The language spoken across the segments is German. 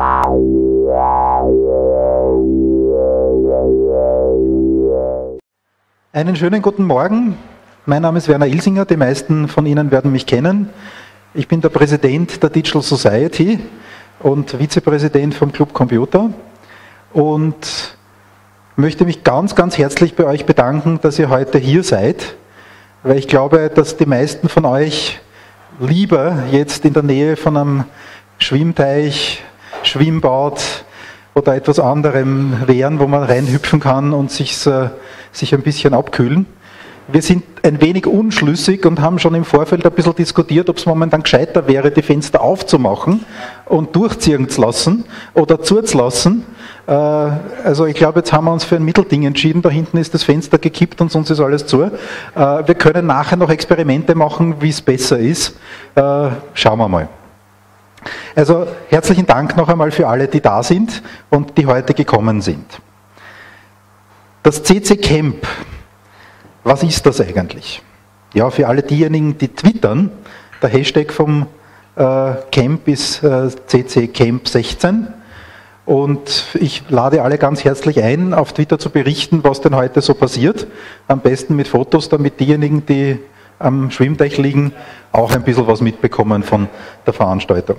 Einen schönen guten Morgen. Mein Name ist Werner Ilsinger, die meisten von Ihnen werden mich kennen. Ich bin der Präsident der Digital Society und Vizepräsident vom Club Computer und möchte mich ganz, ganz herzlich bei euch bedanken, dass ihr heute hier seid, weil ich glaube, dass die meisten von euch lieber jetzt in der Nähe von einem Schwimmteich, Schwimmbad oder etwas anderem wären, wo man reinhüpfen kann und sich ein bisschen abkühlen. Wir sind ein wenig unschlüssig und haben schon im Vorfeld ein bisschen diskutiert, ob es momentan gescheiter wäre, die Fenster aufzumachen und durchziehen zu lassen oder zuzulassen. Also ich glaube, jetzt haben wir uns für ein Mittelding entschieden. Da hinten ist das Fenster gekippt und sonst ist alles zu. Wir können nachher noch Experimente machen, wie es besser ist. Schauen wir mal. Also herzlichen Dank noch einmal für alle, die da sind und die heute gekommen sind. Das CC Camp, was ist das eigentlich? Ja, für alle diejenigen, die twittern, der Hashtag vom Camp ist CC Camp 16 und ich lade alle ganz herzlich ein, auf Twitter zu berichten, was denn heute so passiert. Am besten mit Fotos, damit diejenigen, die am Schwimmteich liegen, auch ein bisschen was mitbekommen von der Veranstaltung.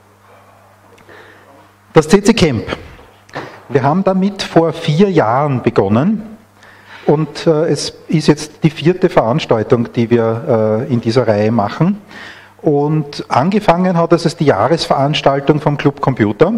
Das CC Camp. Wir haben damit vor 4 Jahren begonnen und es ist jetzt die 4. Veranstaltung, die wir in dieser Reihe machen. Und angefangen hat es als die Jahresveranstaltung vom Club Computer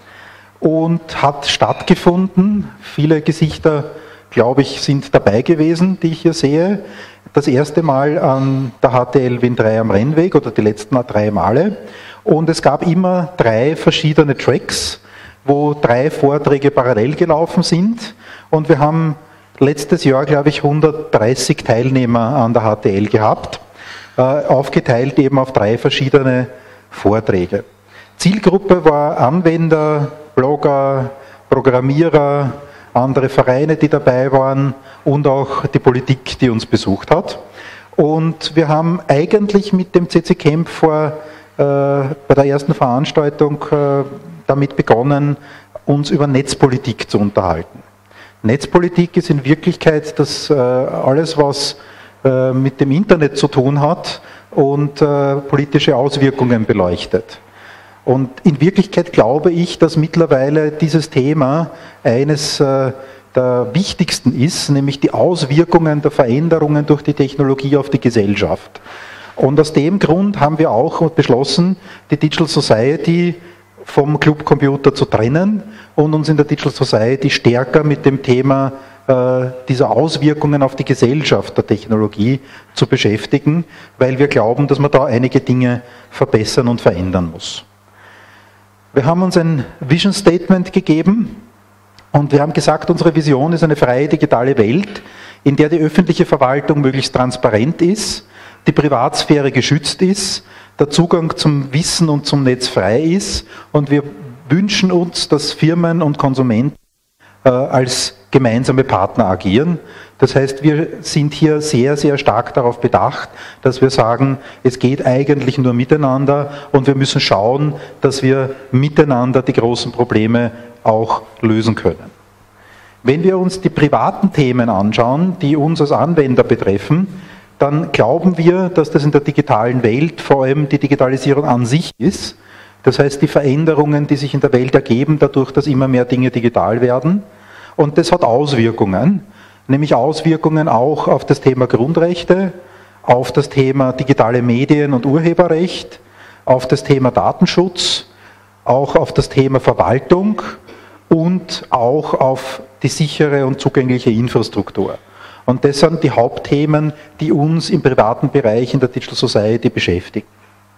und hat stattgefunden. Viele Gesichter, glaube ich, sind dabei gewesen, die ich hier sehe. Das erste Mal an der HTL Wien 3 am Rennweg oder die letzten 3 Male. Und es gab immer 3 verschiedene Tracks, wo 3 Vorträge parallel gelaufen sind. Und wir haben letztes Jahr, glaube ich, 130 Teilnehmer an der HTL gehabt, aufgeteilt eben auf 3 verschiedene Vorträge. Zielgruppe war Anwender, Blogger, Programmierer, andere Vereine, die dabei waren und auch die Politik, die uns besucht hat. Und wir haben eigentlich mit dem CC Camp bei der ersten Veranstaltung damit begonnen, uns über Netzpolitik zu unterhalten. Netzpolitik ist in Wirklichkeit das alles, was mit dem Internet zu tun hat und politische Auswirkungen beleuchtet. Und in Wirklichkeit glaube ich, dass mittlerweile dieses Thema eines der wichtigsten ist, nämlich die Auswirkungen der Veränderungen durch die Technologie auf die Gesellschaft. Und aus dem Grund haben wir auch beschlossen, die Digital Society vom Club Computer zu trennen und uns in der Digital Society stärker mit dem Thema dieser Auswirkungen auf die Gesellschaft der Technologie zu beschäftigen, weil wir glauben, dass man da einige Dinge verbessern und verändern muss. Wir haben uns ein Vision Statement gegeben und wir haben gesagt, unsere Vision ist eine freie digitale Welt, in der die öffentliche Verwaltung möglichst transparent ist, die Privatsphäre geschützt ist, der Zugang zum Wissen und zum Netz frei ist und wir wünschen uns, dass Firmen und Konsumenten als gemeinsame Partner agieren. Das heißt, wir sind hier sehr, sehr stark darauf bedacht, dass wir sagen, es geht eigentlich nur miteinander und wir müssen schauen, dass wir miteinander die großen Probleme auch lösen können. Wenn wir uns die privaten Themen anschauen, die uns als Anwender betreffen, dann glauben wir, dass das in der digitalen Welt vor allem die Digitalisierung an sich ist. Das heißt, die Veränderungen, die sich in der Welt ergeben, dadurch, dass immer mehr Dinge digital werden. Und das hat Auswirkungen, nämlich Auswirkungen auch auf das Thema Grundrechte, auf das Thema digitale Medien und Urheberrecht, auf das Thema Datenschutz, auch auf das Thema Verwaltung und auch auf die sichere und zugängliche Infrastruktur. Und das sind die Hauptthemen, die uns im privaten Bereich in der Digital Society beschäftigen.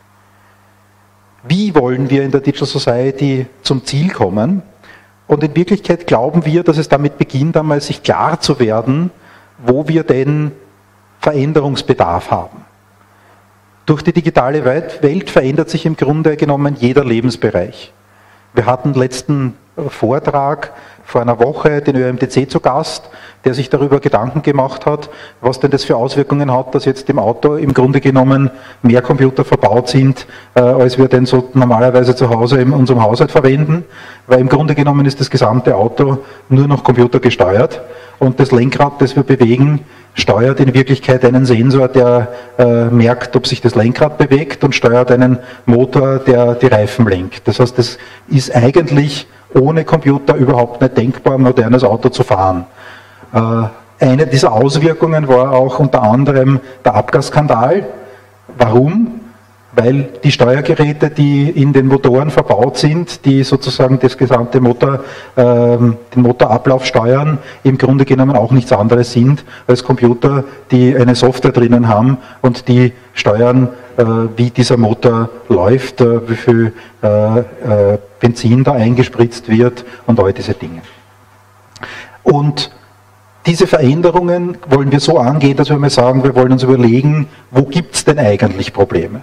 Wie wollen wir in der Digital Society zum Ziel kommen? Und in Wirklichkeit glauben wir, dass es damit beginnt, einmal sich klar zu werden, wo wir denn Veränderungsbedarf haben. Durch die digitale Welt verändert sich im Grunde genommen jeder Lebensbereich. Wir hatten letzten Vortrag vor einer Woche den ÖMTC zu Gast, der sich darüber Gedanken gemacht hat, was denn das für Auswirkungen hat, dass jetzt im Auto im Grunde genommen mehr Computer verbaut sind, als wir denn so normalerweise zu Hause in unserem Haushalt verwenden, weil im Grunde genommen ist das gesamte Auto nur noch computergesteuert und das Lenkrad, das wir bewegen, steuert in Wirklichkeit einen Sensor, der merkt, ob sich das Lenkrad bewegt und steuert einen Motor, der die Reifen lenkt. Das heißt, das ist eigentlich ohne Computer überhaupt nicht denkbar, ein modernes Auto zu fahren. Eine dieser Auswirkungen war auch unter anderem der Abgasskandal. Warum? Weil die Steuergeräte, die in den Motoren verbaut sind, die sozusagen das gesamte den Motorablauf steuern, im Grunde genommen auch nichts anderes sind als Computer, die eine Software drinnen haben und die steuern, wie dieser Motor läuft, wie viel Benzin da eingespritzt wird und all diese Dinge. Und diese Veränderungen wollen wir so angehen, dass wir mal sagen, wir wollen uns überlegen, wo gibt es denn eigentlich Probleme?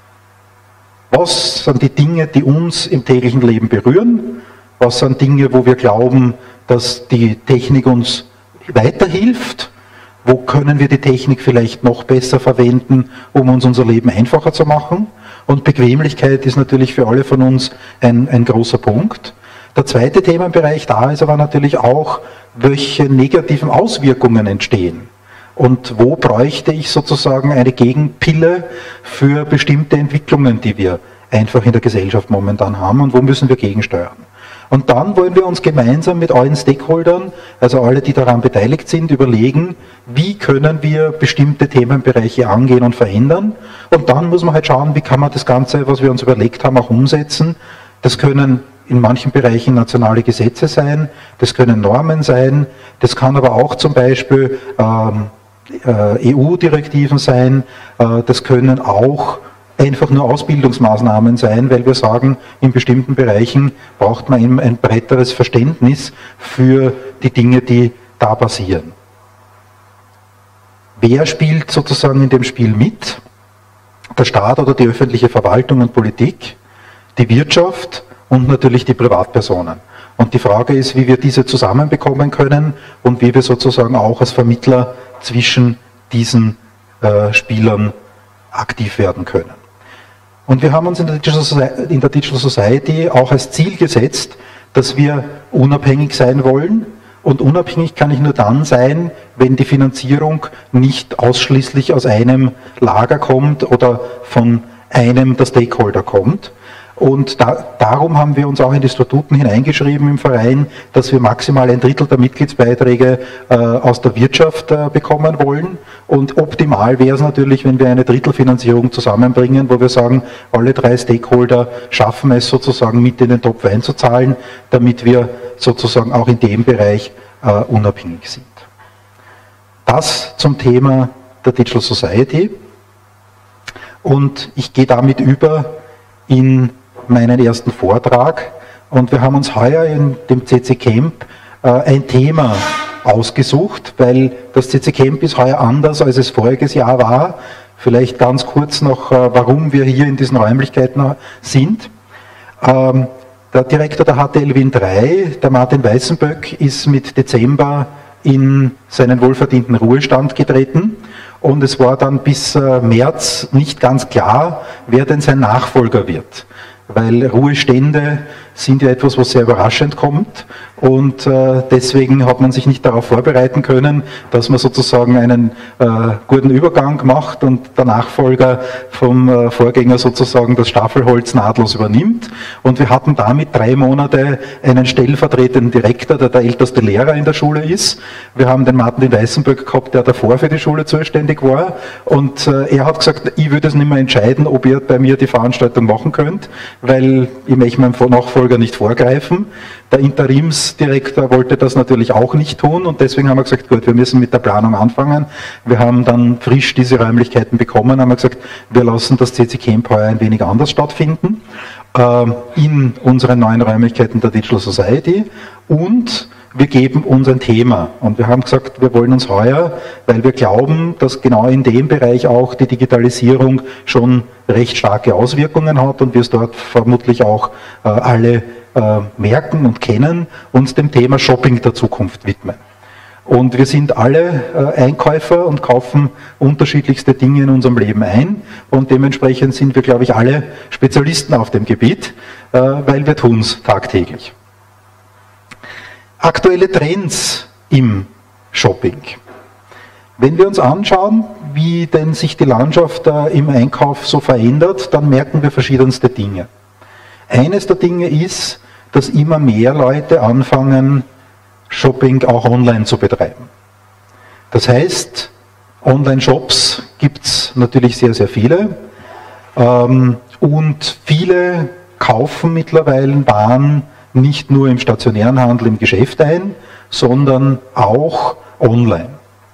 Was sind die Dinge, die uns im täglichen Leben berühren? Was sind Dinge, wo wir glauben, dass die Technik uns weiterhilft? Wo können wir die Technik vielleicht noch besser verwenden, um uns unser Leben einfacher zu machen? Und Bequemlichkeit ist natürlich für alle von uns ein großer Punkt. Der zweite Themenbereich da ist aber natürlich auch, welche negativen Auswirkungen entstehen. Und wo bräuchte ich sozusagen eine Gegenpille für bestimmte Entwicklungen, die wir einfach in der Gesellschaft momentan haben und wo müssen wir gegensteuern. Und dann wollen wir uns gemeinsam mit allen Stakeholdern, also alle, die daran beteiligt sind, überlegen, wie können wir bestimmte Themenbereiche angehen und verändern. Und dann muss man halt schauen, wie kann man das Ganze, was wir uns überlegt haben, auch umsetzen. Das können in manchen Bereichen nationale Gesetze sein, das können Normen sein, das kann aber auch zum Beispiel EU-Direktiven sein, das können auch einfach nur Ausbildungsmaßnahmen sein, weil wir sagen, in bestimmten Bereichen braucht man eben ein breiteres Verständnis für die Dinge, die da passieren. Wer spielt sozusagen in dem Spiel mit? Der Staat oder die öffentliche Verwaltung und Politik, die Wirtschaft und natürlich die Privatpersonen. Und die Frage ist, wie wir diese zusammenbekommen können und wie wir sozusagen auch als Vermittler zwischen diesen Spielern aktiv werden können. Und wir haben uns in der Digital Society auch als Ziel gesetzt, dass wir unabhängig sein wollen. Und unabhängig kann ich nur dann sein, wenn die Finanzierung nicht ausschließlich aus einem Lager kommt oder von einem der Stakeholder kommt. Und darum haben wir uns auch in die Statuten hineingeschrieben im Verein, dass wir maximal 1/3 der Mitgliedsbeiträge aus der Wirtschaft bekommen wollen. Und optimal wäre es natürlich, wenn wir eine Drittelfinanzierung zusammenbringen, wo wir sagen, alle 3 Stakeholder schaffen es sozusagen mit in den Topf einzuzahlen, damit wir sozusagen auch in dem Bereich unabhängig sind. Das zum Thema der Digital Society. Und ich gehe damit über in meinen ersten Vortrag und wir haben uns heuer in dem CC Camp ein Thema ausgesucht, weil das CC Camp ist heuer anders, als es voriges Jahr war. Vielleicht ganz kurz noch, warum wir hier in diesen Räumlichkeiten sind. Der Direktor der HTL Wien 3, der Martin Weißenböck, ist mit Dezember in seinen wohlverdienten Ruhestand getreten. Und es war dann bis März nicht ganz klar, wer denn sein Nachfolger wird. Weil Ruhestände sind ja etwas, was sehr überraschend kommt und deswegen hat man sich nicht darauf vorbereiten können, dass man sozusagen einen guten Übergang macht und der Nachfolger vom Vorgänger sozusagen das Staffelholz nahtlos übernimmt. Und wir hatten damit 3 Monate einen stellvertretenden Direktor, der älteste Lehrer in der Schule ist. Wir haben den Martin Weißenböck gehabt, der davor für die Schule zuständig war und er hat gesagt, ich würde es nicht mehr entscheiden, ob ihr bei mir die Veranstaltung machen könnt, weil ich möchte meinem Nachfolger nicht vorgreifen. Der Interimsdirektor wollte das natürlich auch nicht tun und deswegen haben wir gesagt, gut, wir müssen mit der Planung anfangen. Wir haben dann frisch diese Räumlichkeiten bekommen, haben wir gesagt, wir lassen das CC Camp heuer ein wenig anders stattfinden, in unseren neuen Räumlichkeiten der Digital Society und wir geben uns ein Thema und wir haben gesagt, wir wollen uns heuer, weil wir glauben, dass genau in dem Bereich auch die Digitalisierung schon recht starke Auswirkungen hat und wir es dort vermutlich auch alle merken und kennen, uns dem Thema Shopping der Zukunft widmen. Und wir sind alle Einkäufer und kaufen unterschiedlichste Dinge in unserem Leben ein. Und dementsprechend sind wir, glaube ich, alle Spezialisten auf dem Gebiet, weil wir tun es tagtäglich. Aktuelle Trends im Shopping. Wenn wir uns anschauen, wie denn sich die Landschaft im Einkauf so verändert, dann merken wir verschiedenste Dinge. Eines der Dinge ist, dass immer mehr Leute anfangen, Shopping auch online zu betreiben. Das heißt, Online-Shops gibt es natürlich sehr, sehr viele und viele kaufen mittlerweile Waren nicht nur im stationären Handel, im Geschäft ein, sondern auch online.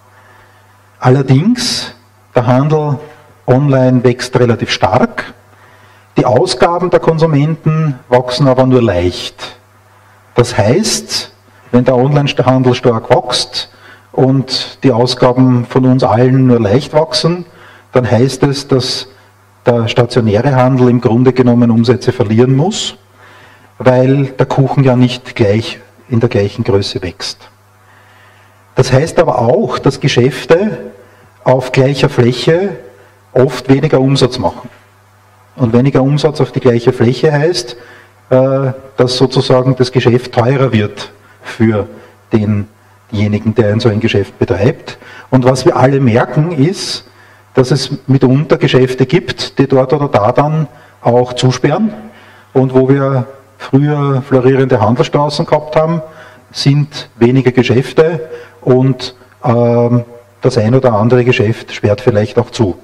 Allerdings, der Handel online wächst relativ stark, die Ausgaben der Konsumenten wachsen aber nur leicht. Das heißt, wenn der Onlinehandel stark wächst und die Ausgaben von uns allen nur leicht wachsen, dann heißt es, dass der stationäre Handel im Grunde genommen Umsätze verlieren muss, weil der Kuchen ja nicht gleich in der gleichen Größe wächst. Das heißt aber auch, dass Geschäfte auf gleicher Fläche oft weniger Umsatz machen. Und weniger Umsatz auf die gleiche Fläche heißt, dass sozusagen das Geschäft teurer wird für denjenigen, der so ein Geschäft betreibt. Und was wir alle merken ist, dass es mitunter Geschäfte gibt, die dort oder da dann auch zusperren. Und wo wir früher florierende Handelsstraßen gehabt haben, sind weniger Geschäfte und das ein oder andere Geschäft sperrt vielleicht auch zu.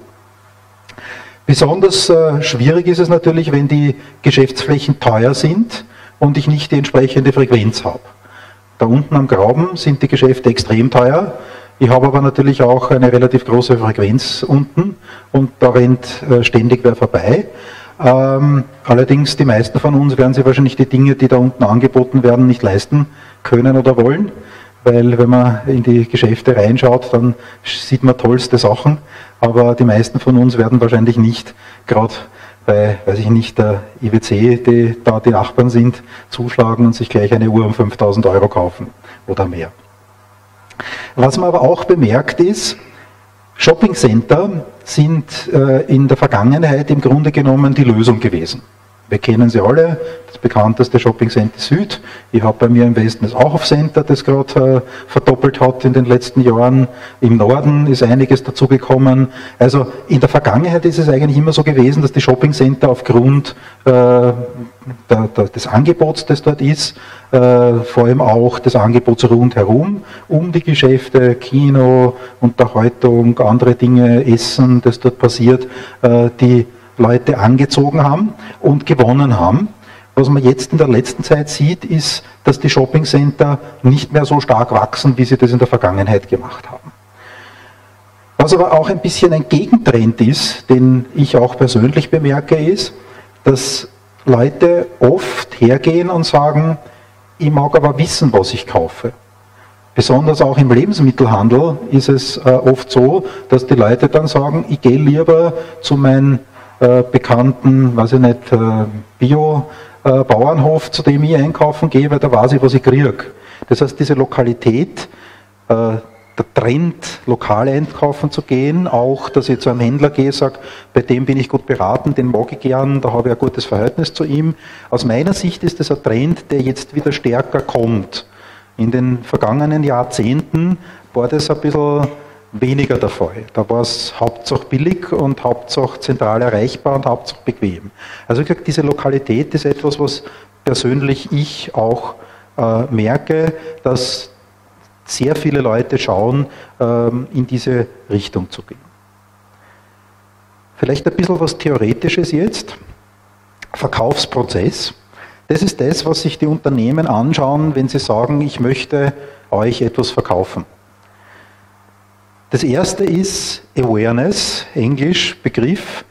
Besonders schwierig ist es natürlich, wenn die Geschäftsflächen teuer sind und ich nicht die entsprechende Frequenz habe. Da unten am Graben sind die Geschäfte extrem teuer. Ich habe aber natürlich auch eine relativ große Frequenz unten und da rennt ständig wer vorbei. Allerdings, die meisten von uns werden sich wahrscheinlich die Dinge, die da unten angeboten werden, nicht leisten können oder wollen, weil wenn man in die Geschäfte reinschaut, dann sieht man tollste Sachen, aber die meisten von uns werden wahrscheinlich nicht gerade bei, weiß ich nicht, der IWC, die da die Nachbarn sind, zuschlagen und sich gleich eine Uhr um 5.000 Euro kaufen oder mehr. Was man aber auch bemerkt ist, Shoppingcenter sind in der Vergangenheit im Grunde genommen die Lösung gewesen. Wir kennen sie alle, das bekannteste Shopping-Center Süd. Ich habe bei mir im Westen das Auhof-Center, das gerade verdoppelt hat in den letzten Jahren. Im Norden ist einiges dazugekommen. Also in der Vergangenheit ist es eigentlich immer so gewesen, dass die Shopping-Center aufgrund des Angebots, das dort ist, vor allem auch des Angebots rundherum, um die Geschäfte, Kino, Unterhaltung, andere Dinge, Essen, das dort passiert, die Leute angezogen haben und gewonnen haben. Was man jetzt in der letzten Zeit sieht, ist, dass die Shoppingcenter nicht mehr so stark wachsen, wie sie das in der Vergangenheit gemacht haben. Was aber auch ein bisschen ein Gegentrend ist, den ich auch persönlich bemerke, ist, dass Leute oft hergehen und sagen, ich mag aber wissen, was ich kaufe. Besonders auch im Lebensmittelhandel ist es oft so, dass die Leute dann sagen, ich gehe lieber zu meinen bekannten, weiß ich nicht, Bio-Bauernhof, zu dem ich einkaufen gehe, weil da weiß ich, was ich kriege. Das heißt, diese Lokalität, der Trend, lokal einkaufen zu gehen, auch, dass ich zu einem Händler gehe, sage, bei dem bin ich gut beraten, den mag ich gern, da habe ich ein gutes Verhältnis zu ihm. Aus meiner Sicht ist das ein Trend, der jetzt wieder stärker kommt. In den vergangenen Jahrzehnten war das ein bisschen weniger der Fall. Da war es Hauptsache billig und Hauptsache zentral erreichbar und Hauptsache bequem. Also ich glaube, diese Lokalität ist etwas, was persönlich ich auch merke, dass sehr viele Leute schauen, in diese Richtung zu gehen. Vielleicht ein bisschen was Theoretisches jetzt. Verkaufsprozess. Das ist das, was sich die Unternehmen anschauen, wenn sie sagen, ich möchte euch etwas verkaufen. Das erste ist Awareness, Englisch Begriff.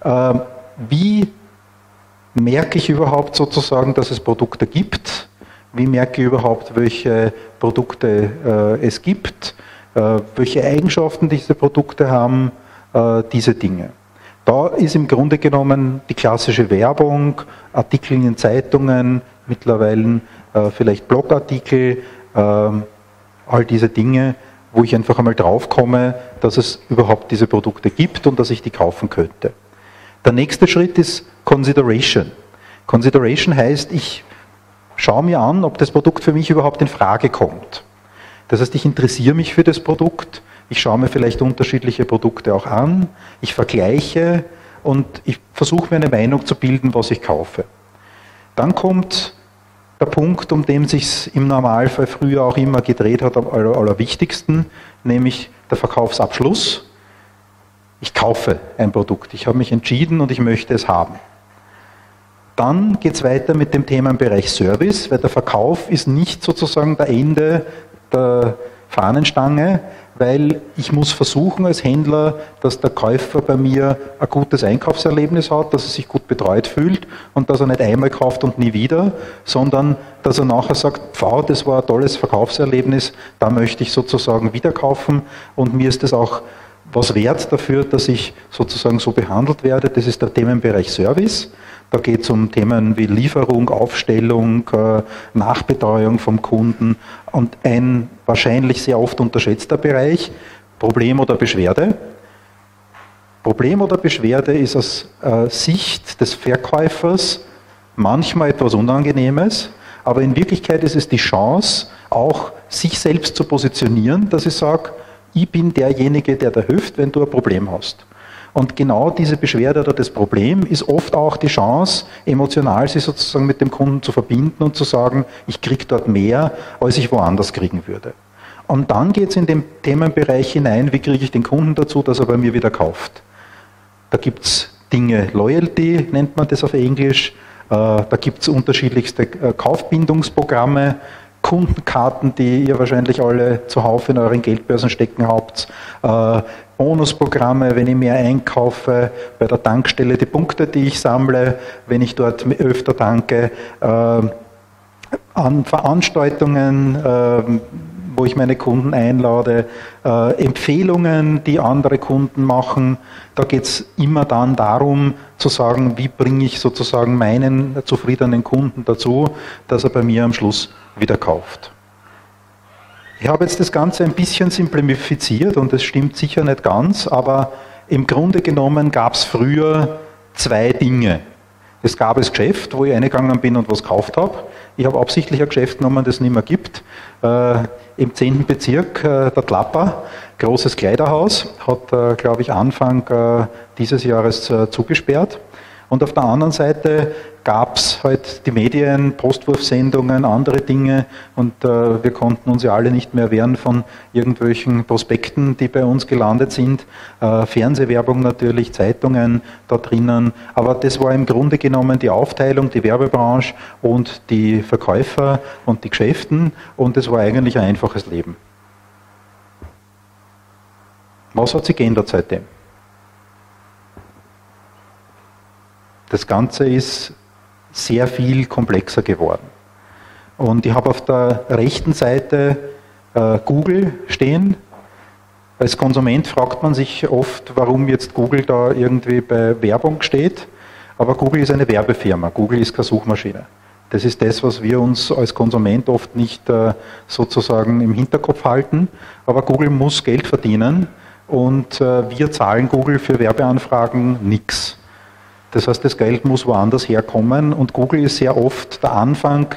Wie merke ich überhaupt sozusagen, dass es Produkte gibt? Wie merke ich überhaupt, welche Produkte es gibt? Welche Eigenschaften diese Produkte haben? Diese Dinge. Da ist im Grunde genommen die klassische Werbung, Artikel in den Zeitungen, mittlerweile vielleicht Blogartikel, all diese Dinge, wo ich einfach einmal drauf komme, dass es überhaupt diese Produkte gibt und dass ich die kaufen könnte. Der nächste Schritt ist Consideration. Consideration heißt, ich schaue mir an, ob das Produkt für mich überhaupt in Frage kommt. Das heißt, ich interessiere mich für das Produkt, ich schaue mir vielleicht unterschiedliche Produkte auch an, ich vergleiche und ich versuche mir eine Meinung zu bilden, was ich kaufe. Dann kommt der Punkt, um den sich es im Normalfall früher auch immer gedreht hat, am allerwichtigsten, nämlich der Verkaufsabschluss. Ich kaufe ein Produkt, ich habe mich entschieden und ich möchte es haben. Dann geht es weiter mit dem Themenbereich Service, weil der Verkauf ist nicht sozusagen der Ende der Fahnenstange, weil ich muss versuchen als Händler, dass der Käufer bei mir ein gutes Einkaufserlebnis hat, dass er sich gut betreut fühlt und dass er nicht einmal kauft und nie wieder, sondern dass er nachher sagt, wow, das war ein tolles Verkaufserlebnis, da möchte ich sozusagen wieder kaufen und mir ist das auch was wert dafür, dass ich sozusagen so behandelt werde. Das ist der Themenbereich Service. Da geht es um Themen wie Lieferung, Aufstellung, Nachbetreuung vom Kunden und ein wahrscheinlich sehr oft unterschätzter Bereich, Problem oder Beschwerde. Problem oder Beschwerde ist aus Sicht des Verkäufers manchmal etwas Unangenehmes, aber in Wirklichkeit ist es die Chance, auch sich selbst zu positionieren, dass ich sage, ich bin derjenige, der dir hilft, wenn du ein Problem hast. Und genau diese Beschwerde oder das Problem ist oft auch die Chance, emotional sich sozusagen mit dem Kunden zu verbinden und zu sagen, ich kriege dort mehr, als ich woanders kriegen würde. Und dann geht es in den Themenbereich hinein, wie kriege ich den Kunden dazu, dass er bei mir wieder kauft. Da gibt es Dinge, Loyalty nennt man das auf Englisch, da gibt es unterschiedlichste Kaufbindungsprogramme, Kundenkarten, die ihr wahrscheinlich alle zuhauf in euren Geldbörsen stecken habt, Bonusprogramme, wenn ich mehr einkaufe, bei der Tankstelle die Punkte, die ich sammle, wenn ich dort öfter tanke, an Veranstaltungen, wo ich meine Kunden einlade, Empfehlungen, die andere Kunden machen. Da geht es immer dann darum, zu sagen, wie bringe ich sozusagen meinen zufriedenen Kunden dazu, dass er bei mir am Schluss wieder kauft. Ich habe jetzt das Ganze ein bisschen simplifiziert und das stimmt sicher nicht ganz, aber im Grunde genommen gab es früher zwei Dinge. Es gab das Geschäft, wo ich reingegangen bin und was gekauft habe. Ich habe absichtlich ein Geschäft genommen, das es nicht mehr gibt. Im 10. Bezirk, der Tlapper, großes Kleiderhaus, hat, glaube ich, Anfang dieses Jahres zugesperrt. Und auf der anderen Seite gab es halt die Medien, Postwurfsendungen, andere Dinge und wir konnten uns ja alle nicht mehr wehren von irgendwelchen Prospekten, die bei uns gelandet sind. Fernsehwerbung natürlich, Zeitungen da drinnen, aber das war im Grunde genommen die Aufteilung, die Werbebranche und die Verkäufer und die Geschäften und es war eigentlich ein einfaches Leben. Was hat sich geändert seitdem? Das Ganze ist sehr viel komplexer geworden. Und ich habe auf der rechten Seite Google stehen. Als Konsument fragt man sich oft, warum jetzt Google da irgendwie bei Werbung steht. Aber Google ist eine Werbefirma, Google ist keine Suchmaschine. Das ist das, was wir uns als Konsument oft nicht sozusagen im Hinterkopf halten. Aber Google muss Geld verdienen und wir zahlen Google für Werbeanfragen nichts. Das heißt, das Geld muss woanders herkommen und Google ist sehr oft der Anfang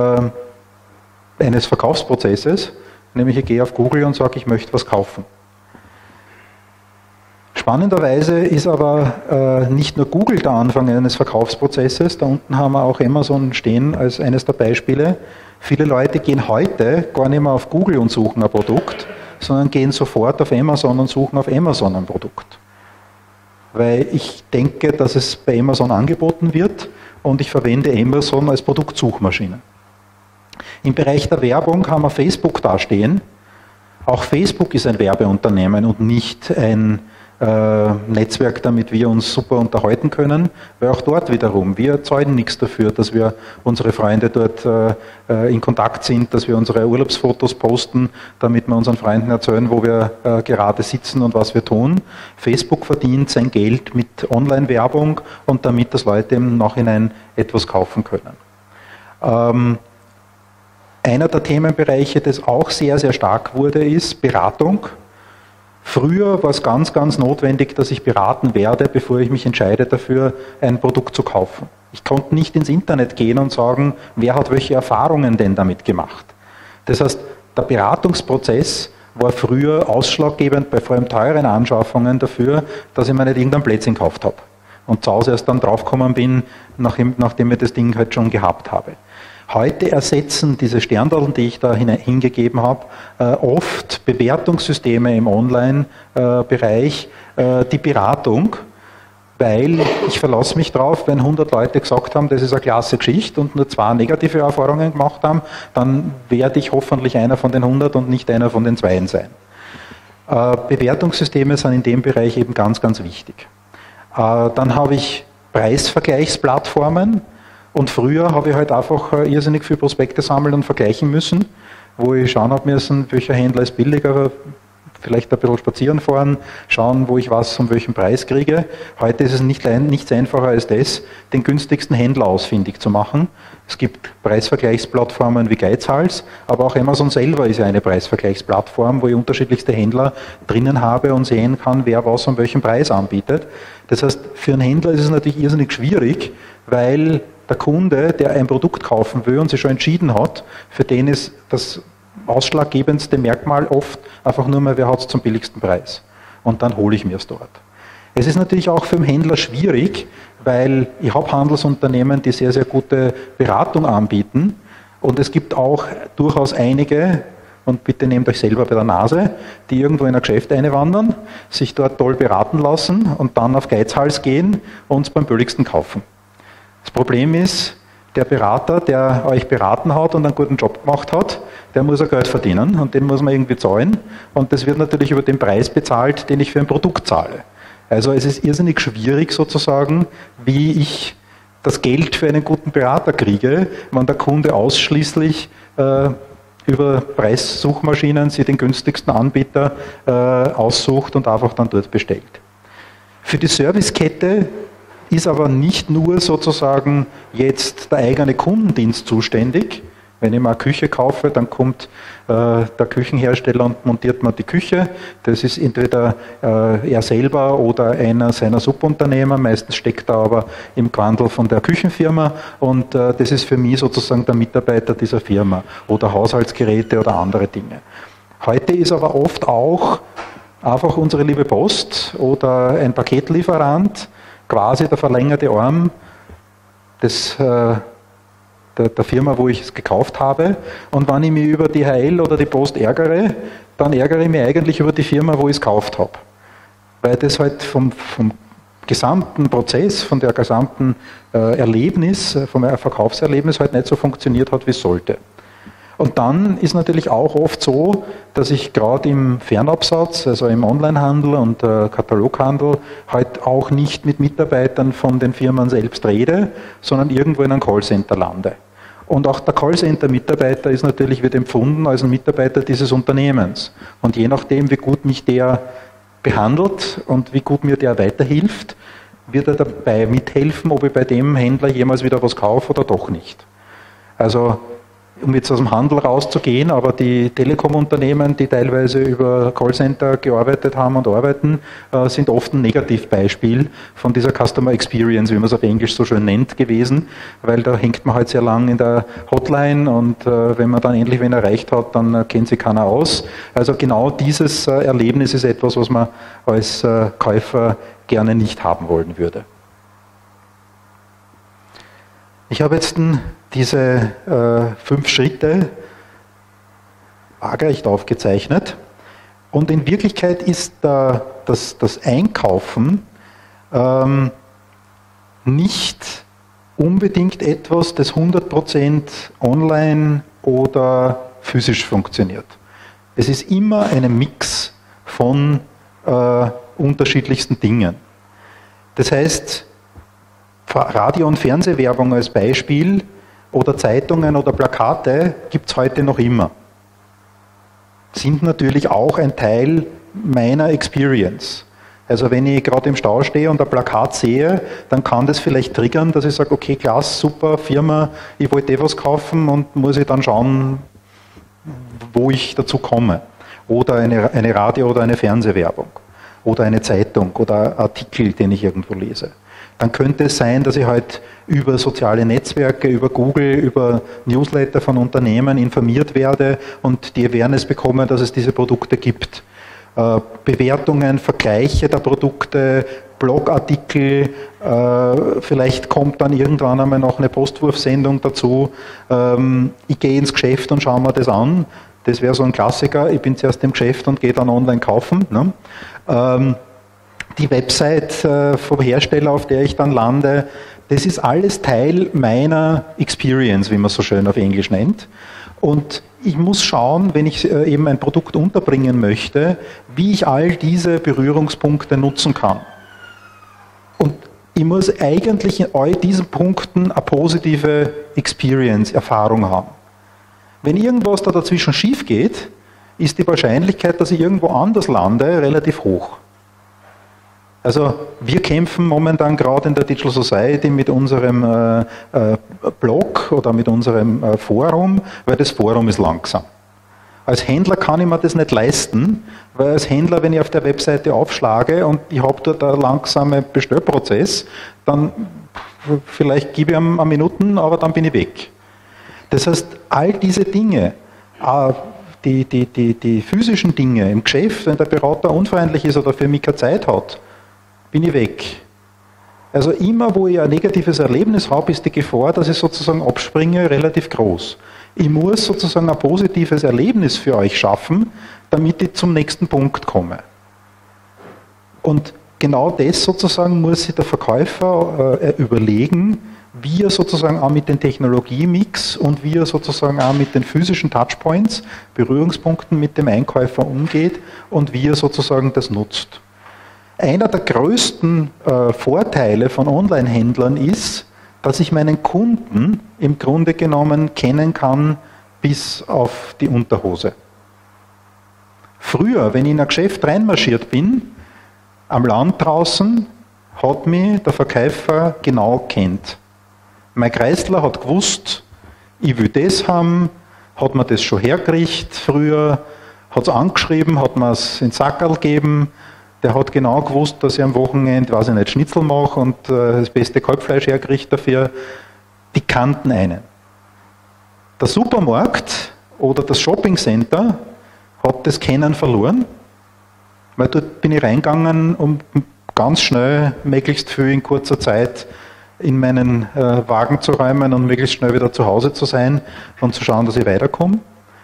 eines Verkaufsprozesses, nämlich ich gehe auf Google und sage, ich möchte was kaufen. Spannenderweise ist aber nicht nur Google der Anfang eines Verkaufsprozesses, da unten haben wir auch Amazon stehen als eines der Beispiele. Viele Leute gehen heute gar nicht mehr auf Google und suchen ein Produkt, sondern gehen sofort auf Amazon und suchen auf Amazon ein Produkt. Weil ich denke, dass es bei Amazon angeboten wird und ich verwende Amazon als Produktsuchmaschine. Im Bereich der Werbung haben wir Facebook dastehen. Auch Facebook ist ein Werbeunternehmen und nicht ein Netzwerk, damit wir uns super unterhalten können, weil auch dort wiederum, wir zahlen nichts dafür, dass wir unsere Freunde dort in Kontakt sind, dass wir unsere Urlaubsfotos posten, damit wir unseren Freunden erzählen, wo wir gerade sitzen und was wir tun. Facebook verdient sein Geld mit Online-Werbung und damit, dass Leute im Nachhinein etwas kaufen können. Einer der Themenbereiche, das auch sehr, sehr stark wurde, ist Beratung. Früher war es ganz, ganz notwendig, dass ich beraten werde, bevor ich mich entscheide dafür, ein Produkt zu kaufen. Ich konnte nicht ins Internet gehen und sagen, wer hat welche Erfahrungen denn damit gemacht. Das heißt, der Beratungsprozess war früher ausschlaggebend bei vor allem teuren Anschaffungen dafür, dass ich mir nicht irgendein Plätzchen gekauft habe. Und zu Hause erst dann draufgekommen bin, nachdem ich das Ding halt schon gehabt habe. Heute ersetzen diese Sterndeln, die ich da hingegeben habe, oft Bewertungssysteme im Online-Bereich, die Beratung, weil ich verlasse mich drauf, wenn 100 Leute gesagt haben, das ist eine klasse Geschichte und nur 2 negative Erfahrungen gemacht haben, dann werde ich hoffentlich einer von den 100 und nicht einer von den 2 sein. Bewertungssysteme sind in dem Bereich eben ganz, ganz wichtig. Dann habe ich Preisvergleichsplattformen. Und früher habe ich halt einfach irrsinnig viel Prospekte sammeln und vergleichen müssen, wo ich schauen habe müssen, welcher Händler ist billiger, vielleicht ein bisschen spazieren fahren, schauen, wo ich was um welchen Preis kriege. Heute ist es nichts einfacher als das, den günstigsten Händler ausfindig zu machen. Es gibt Preisvergleichsplattformen wie Geizhals, aber auch Amazon selber ist ja eine Preisvergleichsplattform, wo ich unterschiedlichste Händler drinnen habe und sehen kann, wer was um welchen Preis anbietet. Das heißt, für einen Händler ist es natürlich irrsinnig schwierig, weil der Kunde, der ein Produkt kaufen will und sich schon entschieden hat, für den ist das ausschlaggebendste Merkmal oft einfach nur mal, wer hat es zum billigsten Preis. Und dann hole ich mir es dort. Es ist natürlich auch für den Händler schwierig, weil ich habe Handelsunternehmen, die sehr, sehr gute Beratung anbieten. Und es gibt auch durchaus einige, und bitte nehmt euch selber bei der Nase, die irgendwo in ein Geschäft einwandern, sich dort toll beraten lassen und dann auf Geizhals gehen und es beim billigsten kaufen. Das Problem ist, der Berater, der euch beraten hat und einen guten Job gemacht hat, der muss ja Geld verdienen und den muss man irgendwie zahlen. Und das wird natürlich über den Preis bezahlt, den ich für ein Produkt zahle. Also es ist irrsinnig schwierig sozusagen, wie ich das Geld für einen guten Berater kriege, wenn der Kunde ausschließlich über Preissuchmaschinen sich den günstigsten Anbieter aussucht und einfach dann dort bestellt. Für die Servicekette ist aber nicht nur sozusagen jetzt der eigene Kundendienst zuständig. Wenn ich mal eine Küche kaufe, dann kommt der Küchenhersteller und montiert mir die Küche. Das ist entweder er selber oder einer seiner Subunternehmer. Meistens steckt er aber im Quandl von der Küchenfirma und das ist für mich sozusagen der Mitarbeiter dieser Firma oder Haushaltsgeräte oder andere Dinge. Heute ist aber oft auch einfach unsere liebe Post oder ein Paketlieferant quasi der verlängerte Arm der Firma, wo ich es gekauft habe. Und wenn ich mich über die DHL oder die Post ärgere, dann ärgere ich mich eigentlich über die Firma, wo ich es gekauft habe. Weil das halt vom gesamten Prozess, von der gesamten Erlebnis, vom Verkaufserlebnis halt nicht so funktioniert hat, wie es sollte. Und dann ist natürlich auch oft so, dass ich gerade im Fernabsatz, also im Onlinehandel und Kataloghandel, halt auch nicht mit Mitarbeitern von den Firmen selbst rede, sondern irgendwo in einem Callcenter lande. Und auch der Callcenter-Mitarbeiter wird empfunden als ein Mitarbeiter dieses Unternehmens. Und je nachdem, wie gut mich der behandelt und wie gut mir der weiterhilft, wird er dabei mithelfen, ob ich bei dem Händler jemals wieder was kaufe oder doch nicht. Also um jetzt aus dem Handel rauszugehen, aber die Telekom-Unternehmen, die teilweise über Callcenter gearbeitet haben und arbeiten, sind oft ein Negativbeispiel von dieser Customer Experience, wie man es auf Englisch so schön nennt, gewesen, weil da hängt man halt sehr lang in der Hotline und wenn man dann endlich wen erreicht hat, dann kennt sich keiner aus. Also genau dieses Erlebnis ist etwas, was man als Käufer gerne nicht haben wollen würde. Ich habe jetzt diese 5 Schritte waagerecht aufgezeichnet und in Wirklichkeit ist das Einkaufen nicht unbedingt etwas, das 100% online oder physisch funktioniert. Es ist immer ein Mix von unterschiedlichsten Dingen. Das heißt, Radio- und Fernsehwerbung als Beispiel oder Zeitungen oder Plakate gibt es heute noch immer. Sind natürlich auch ein Teil meiner Experience. Also wenn ich gerade im Stau stehe und ein Plakat sehe, dann kann das vielleicht triggern, dass ich sage, okay, klasse, super, Firma, ich wollte was kaufen und muss ich dann schauen, wo ich dazu komme. Oder eine Radio- oder eine Fernsehwerbung. Oder eine Zeitung oder ein Artikel, den ich irgendwo lese. Dann könnte es sein, dass ich halt über soziale Netzwerke, über Google, über Newsletter von Unternehmen informiert werde und die Awareness bekomme, dass es diese Produkte gibt. Bewertungen, Vergleiche der Produkte, Blogartikel, vielleicht kommt dann irgendwann einmal noch eine Postwurfsendung dazu. Ich gehe ins Geschäft und schaue mir das an. Das wäre so ein Klassiker. Ich bin zuerst im Geschäft und gehe dann online kaufen. Ne? Die Website vom Hersteller, auf der ich dann lande, das ist alles Teil meiner Experience, wie man so schön auf Englisch nennt. Und ich muss schauen, wenn ich eben ein Produkt unterbringen möchte, wie ich all diese Berührungspunkte nutzen kann. Und ich muss eigentlich in all diesen Punkten eine positive Experience, Erfahrung haben. Wenn irgendwas da dazwischen schief geht, ist die Wahrscheinlichkeit, dass ich irgendwo anders lande, relativ hoch. Also wir kämpfen momentan gerade in der Digital Society mit unserem Blog oder mit unserem Forum, weil das Forum ist langsam. Als Händler kann ich mir das nicht leisten, weil als Händler, wenn ich auf der Webseite aufschlage und ich habe dort einen langsamen Bestellprozess, dann vielleicht gebe ich ihm eine Minuten, aber dann bin ich weg. Das heißt, all diese Dinge, die physischen Dinge im Geschäft, wenn der Berater unfreundlich ist oder für mich keine Zeit hat, bin ich weg. Also immer, wo ich ein negatives Erlebnis habe, ist die Gefahr, dass ich sozusagen abspringe, relativ groß. Ich muss sozusagen ein positives Erlebnis für euch schaffen, damit ich zum nächsten Punkt komme. Und genau das sozusagen muss sich der Verkäufer überlegen, wie er sozusagen auch mit dem Technologiemix und wie er sozusagen auch mit den physischen Touchpoints, Berührungspunkten mit dem Einkäufer umgeht und wie er sozusagen das nutzt. Einer der größten Vorteile von Online-Händlern ist, dass ich meinen Kunden im Grunde genommen kennen kann bis auf die Unterhose. Früher, wenn ich in ein Geschäft reinmarschiert bin, am Land draußen, hat mich der Verkäufer genau kennt. Mein Kreisler hat gewusst, ich will das haben, hat mir das schon hergerichtet früher, hat es angeschrieben, hat mir es in den Sackerl gegeben. Der hat genau gewusst, dass ich am Wochenende, weiß ich nicht, Schnitzel mache und das beste Kalbfleisch herkriege dafür. Die kannten einen. Der Supermarkt oder das Shoppingcenter hat das Kennen verloren, weil dort bin ich reingegangen, um ganz schnell, möglichst viel in kurzer Zeit in meinen Wagen zu räumen und möglichst schnell wieder zu Hause zu sein und zu schauen, dass ich weiterkomme.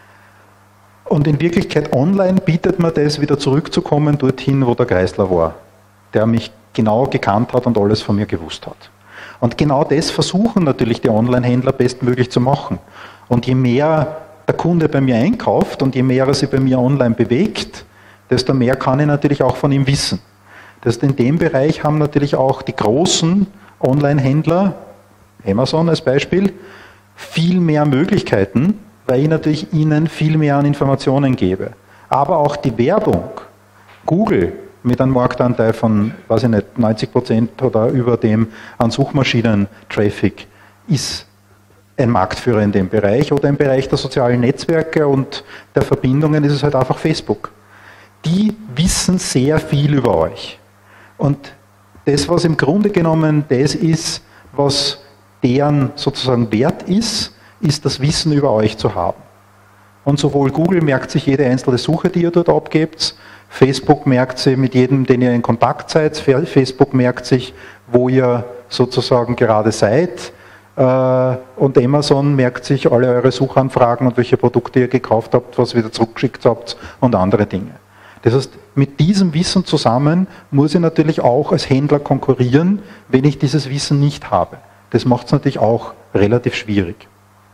Und in Wirklichkeit online bietet mir das, wieder zurückzukommen dorthin, wo der Kreisler war, der mich genau gekannt hat und alles von mir gewusst hat. Und genau das versuchen natürlich die Online-Händler bestmöglich zu machen. Und je mehr der Kunde bei mir einkauft und je mehr er sich bei mir online bewegt, desto mehr kann ich natürlich auch von ihm wissen. Das heißt, in dem Bereich haben natürlich auch die großen Online-Händler, Amazon als Beispiel, viel mehr Möglichkeiten, weil ich natürlich ihnen viel mehr an Informationen gebe. Aber auch die Werbung, Google mit einem Marktanteil von, weiß ich nicht, 90% oder über dem an Suchmaschinen-Traffic, ist ein Marktführer in dem Bereich. Oder im Bereich der sozialen Netzwerke und der Verbindungen ist es halt einfach Facebook. Die wissen sehr viel über euch. Und das, was im Grunde genommen das ist, was deren sozusagen Wert ist das Wissen über euch zu haben. Und sowohl Google merkt sich jede einzelne Suche, die ihr dort abgebt, Facebook merkt sie mit jedem, den ihr in Kontakt seid, Facebook merkt sich, wo ihr sozusagen gerade seid, und Amazon merkt sich alle eure Suchanfragen und welche Produkte ihr gekauft habt, was ihr wieder zurückgeschickt habt und andere Dinge. Das heißt, mit diesem Wissen zusammen muss ich natürlich auch als Händler konkurrieren, wenn ich dieses Wissen nicht habe. Das macht es natürlich auch relativ schwierig.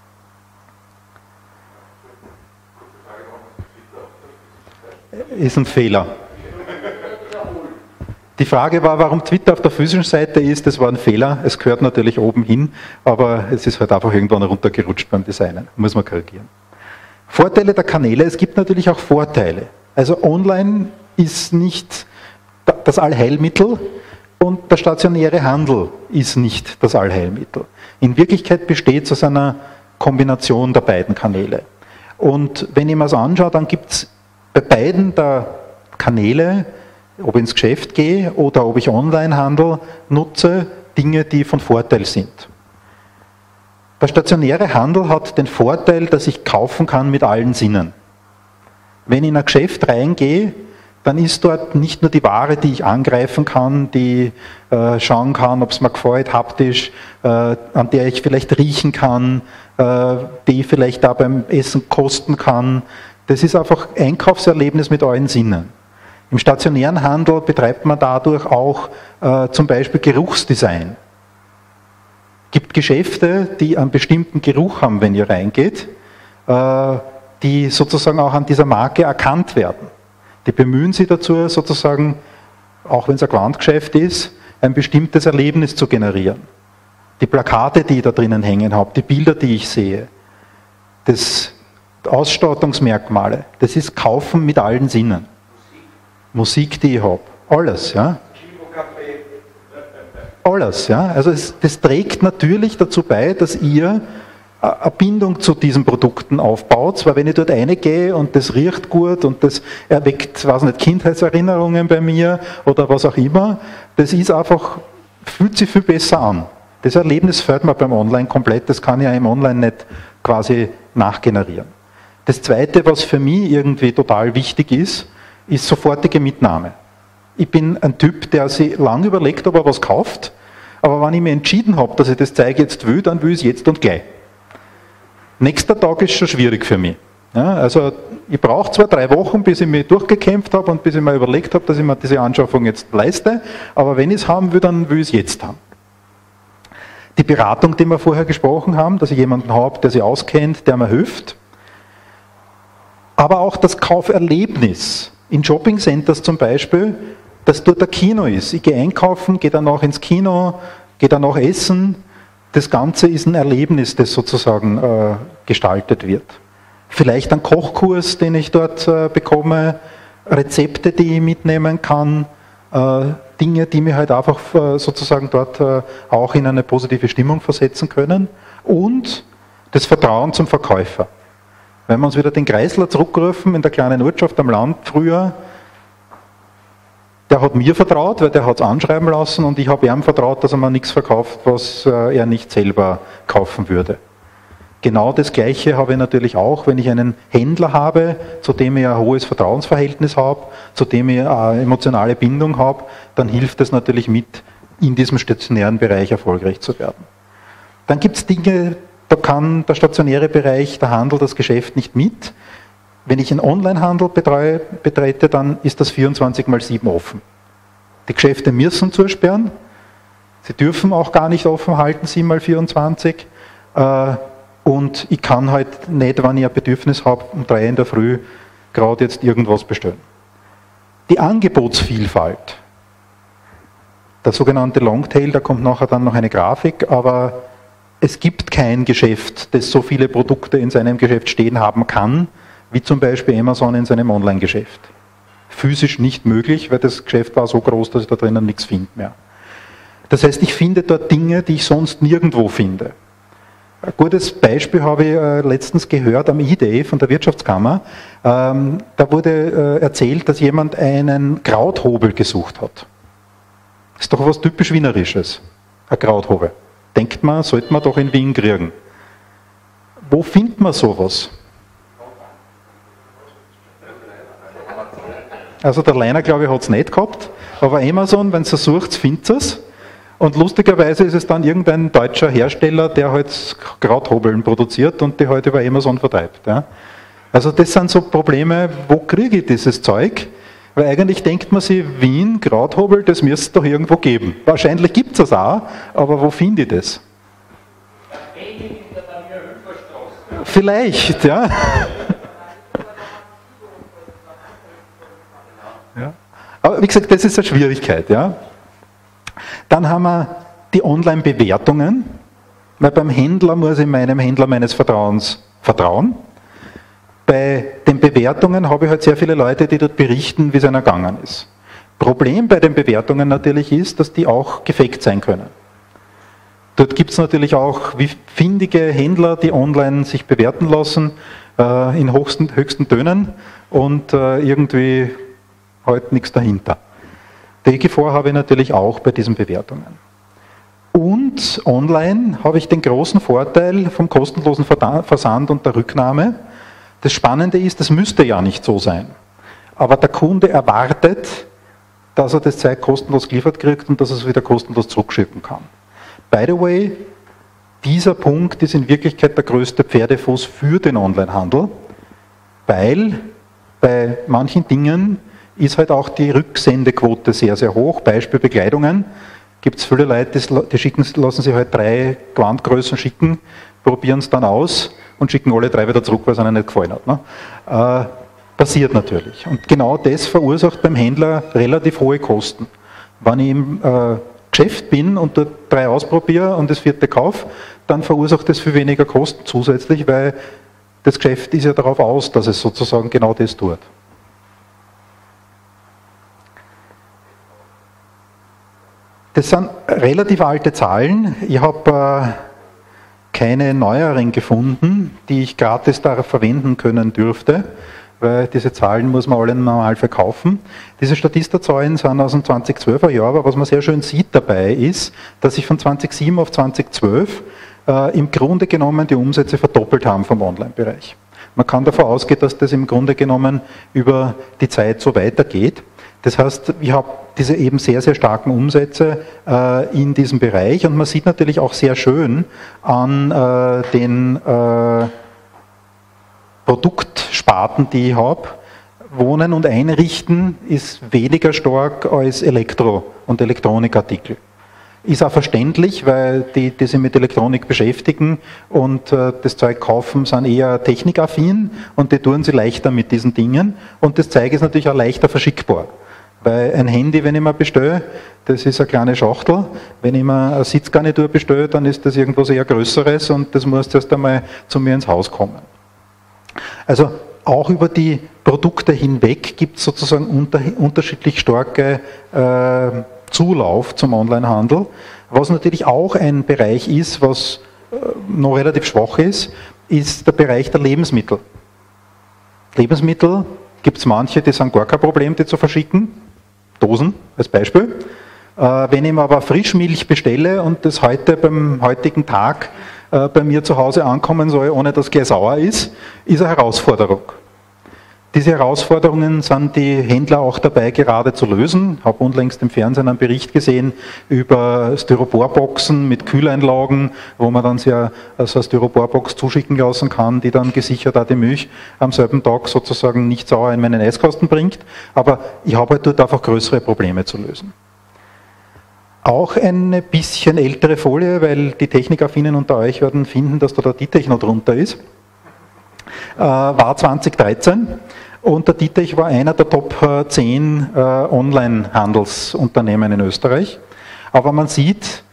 Ist ein Fehler. Die Frage war, warum Twitter auf der physischen Seite ist, das war ein Fehler. Es gehört natürlich oben hin, aber es ist halt einfach irgendwann runtergerutscht beim Designen. Muss man korrigieren. Vorteile der Kanäle, es gibt natürlich auch Vorteile. Also online ist nicht das Allheilmittel und der stationäre Handel ist nicht das Allheilmittel. In Wirklichkeit besteht es aus einer Kombination der beiden Kanäle. Und wenn ich mir das anschaue, dann gibt es bei beiden der Kanäle, ob ich ins Geschäft gehe oder ob ich Onlinehandel nutze, Dinge, die von Vorteil sind. Der stationäre Handel hat den Vorteil, dass ich kaufen kann mit allen Sinnen. Wenn ich in ein Geschäft reingehe, dann ist dort nicht nur die Ware, die ich angreifen kann, die schauen kann, ob es mir gefällt, haptisch, an der ich vielleicht riechen kann, die ich vielleicht da beim Essen kosten kann. Das ist einfach Einkaufserlebnis mit allen Sinnen. Im stationären Handel betreibt man dadurch auch zum Beispiel Geruchsdesign. Es gibt Geschäfte, die einen bestimmten Geruch haben, wenn ihr reingeht, die sozusagen auch an dieser Marke erkannt werden. Die bemühen sich dazu, sozusagen, auch wenn es ein Quantgeschäft ist, ein bestimmtes Erlebnis zu generieren. Die Plakate, die ich da drinnen hängen habe, die Bilder, die ich sehe, das Ausstattungsmerkmale, das ist Kaufen mit allen Sinnen. Musik, die ich habe, alles, ja. Alles, ja. Also das trägt natürlich dazu bei, dass ihr eine Bindung zu diesen Produkten aufbaut, weil wenn ich dort reingehe und das riecht gut und das erweckt, weiß nicht, Kindheitserinnerungen bei mir oder was auch immer, das ist einfach, fühlt sich viel besser an. Das Erlebnis fällt mir beim Online komplett, das kann ich ja im Online nicht quasi nachgenerieren. Das Zweite, was für mich irgendwie total wichtig ist sofortige Mitnahme. Ich bin ein Typ, der sich lange überlegt, ob er was kauft, aber wenn ich mir entschieden habe, dass ich das Zeug jetzt will, dann will ich es jetzt und gleich. Nächster Tag ist schon schwierig für mich. Ja, also ich brauche zwar 3 Wochen, bis ich mich durchgekämpft habe und bis ich mir überlegt habe, dass ich mir diese Anschaffung jetzt leiste, aber wenn ich es haben will, dann will ich es jetzt haben. Die Beratung, die wir vorher gesprochen haben, dass ich jemanden habe, der sich auskennt, der mir hilft, aber auch das Kauferlebnis. In Shoppingcenters zum Beispiel, dass dort ein Kino ist. Ich gehe einkaufen, gehe danach ins Kino, gehe danach essen. Das Ganze ist ein Erlebnis, das sozusagen gestaltet wird. Vielleicht ein Kochkurs, den ich dort bekomme, Rezepte, die ich mitnehmen kann, Dinge, die mich halt einfach sozusagen dort auch in eine positive Stimmung versetzen können und das Vertrauen zum Verkäufer. Wenn wir uns wieder den Kreisler zurückrufen in der kleinen Ortschaft am Land früher, der hat mir vertraut, weil der hat es anschreiben lassen und ich habe ihm vertraut, dass er mir nichts verkauft, was er nicht selber kaufen würde. Genau das Gleiche habe ich natürlich auch, wenn ich einen Händler habe, zu dem ich ein hohes Vertrauensverhältnis habe, zu dem ich eine emotionale Bindung habe, dann hilft es natürlich mit, in diesem stationären Bereich erfolgreich zu werden. Dann gibt es Dinge, da kann der stationäre Bereich, der Handel, das Geschäft nicht mit. Wenn ich einen Onlinehandel betrete, dann ist das 24/7 offen. Die Geschäfte müssen zusperren, sie dürfen auch gar nicht offen halten, 7x24. Und ich kann halt nicht, wenn ich ein Bedürfnis habe, um 3 in der Früh gerade jetzt irgendwas bestellen. Die Angebotsvielfalt, der sogenannte Longtail, da kommt nachher dann noch eine Grafik, aber es gibt kein Geschäft, das so viele Produkte in seinem Geschäft stehen haben kann, wie zum Beispiel Amazon in seinem Online-Geschäft. Physisch nicht möglich, weil das Geschäft war so groß, dass ich da drinnen nichts finde mehr. Das heißt, ich finde dort Dinge, die ich sonst nirgendwo finde. Ein gutes Beispiel habe ich letztens gehört am E-Day von der Wirtschaftskammer. Da wurde erzählt, dass jemand einen Krauthobel gesucht hat. Das ist doch was typisch Wienerisches, ein Krauthobel. Denkt man, sollte man doch in Wien kriegen. Wo findet man sowas? Also der Leiner, glaube ich, hat es nicht gehabt, aber Amazon, wenn ihr es sucht, findet es. Und lustigerweise ist es dann irgendein deutscher Hersteller, der halt Krauthobeln produziert und die halt über Amazon vertreibt. Ja. Also das sind so Probleme, wo kriege ich dieses Zeug? Weil eigentlich denkt man sich, Wien, Krauthobel, das müsste es doch irgendwo geben. Wahrscheinlich gibt es das auch, aber wo finde ich das? Vielleicht, ja. Ja. Aber wie gesagt, das ist eine Schwierigkeit. Ja. Dann haben wir die Online-Bewertungen, weil beim Händler muss ich meinem Händler meines Vertrauens vertrauen. Bei den Bewertungen habe ich halt sehr viele Leute, die dort berichten, wie es einer gegangen ist. Problem bei den Bewertungen natürlich ist, dass die auch gefaked sein können. Dort gibt es natürlich auch wie findige Händler, die online sich bewerten lassen, in höchsten Tönen und irgendwie halt nichts dahinter. Die Gefahr habe ich natürlich auch bei diesen Bewertungen. Und online habe ich den großen Vorteil vom kostenlosen Versand und der Rücknahme. Das Spannende ist, das müsste ja nicht so sein. Aber der Kunde erwartet, dass er das Zeug kostenlos geliefert kriegt und dass er es wieder kostenlos zurückschicken kann. By the way, dieser Punkt ist in Wirklichkeit der größte Pferdefuß für den Onlinehandel, weil bei manchen Dingen ist halt auch die Rücksendequote sehr, sehr hoch. Beispiel Bekleidungen. Gibt es viele Leute, die lassen sich halt 3 Gewandgrößen schicken, probieren es dann aus und schicken alle 3 wieder zurück, weil es ihnen nicht gefallen hat. Ne? Passiert natürlich. Und genau das verursacht beim Händler relativ hohe Kosten. Wenn ich im Geschäft bin und dort 3 ausprobiere und das 4. kaufe, dann verursacht das viel weniger Kosten zusätzlich, weil das Geschäft ist ja darauf aus, dass es sozusagen genau das tut. Das sind relativ alte Zahlen. Ich habe keine neueren gefunden, die ich gratis da verwenden können dürfte, weil diese Zahlen muss man alle normal verkaufen. Diese Statista-Zahlen sind aus dem 2012er Jahr, aber was man sehr schön sieht dabei ist, dass sich von 2007 auf 2012 im Grunde genommen die Umsätze verdoppelt haben vom Online-Bereich. Man kann davon ausgehen, dass das im Grunde genommen über die Zeit so weitergeht. Das heißt, ich habe diese eben sehr, sehr starken Umsätze in diesem Bereich und man sieht natürlich auch sehr schön an den Produktsparten, die ich habe, Wohnen und Einrichten ist weniger stark als Elektro- und Elektronikartikel. Ist auch verständlich, weil die sich mit Elektronik beschäftigen und das Zeug kaufen, sind eher technikaffin und die tun sie leichter mit diesen Dingen und das Zeug ist natürlich auch leichter verschickbar. Weil ein Handy, wenn ich mir bestelle, das ist eine kleine Schachtel. Wenn ich mir eine Sitzgarnitur bestelle, dann ist das irgendwas eher Größeres und das muss erst einmal zu mir ins Haus kommen. Also auch über die Produkte hinweg gibt es sozusagen unterschiedlich starke Zulauf zum Onlinehandel. Was natürlich auch ein Bereich ist, was noch relativ schwach ist der Bereich der Lebensmittel. Lebensmittel gibt es manche, die sind gar kein Problem, die zu verschicken. Dosen als Beispiel. Wenn ich mir aber Frischmilch bestelle und das heute beim heutigen Tag bei mir zu Hause ankommen soll, ohne dass es gleich sauer ist eine Herausforderung. Diese Herausforderungen sind die Händler auch dabei gerade zu lösen. Ich habe unlängst im Fernsehen einen Bericht gesehen über Styroporboxen mit Kühleinlagen, wo man dann so eine Styroporbox zuschicken lassen kann, die dann gesichert auch die Milch am selben Tag sozusagen nicht sauer in meinen Eiskasten bringt. Aber ich habe halt dort einfach größere Probleme zu lösen. Auch eine bisschen ältere Folie, weil die Technikaffinen unter euch werden finden, dass da der Dietrich noch drunter ist. War 2013 und der Dietrich war einer der Top 10 Online-Handelsunternehmen in Österreich. Aber man sieht,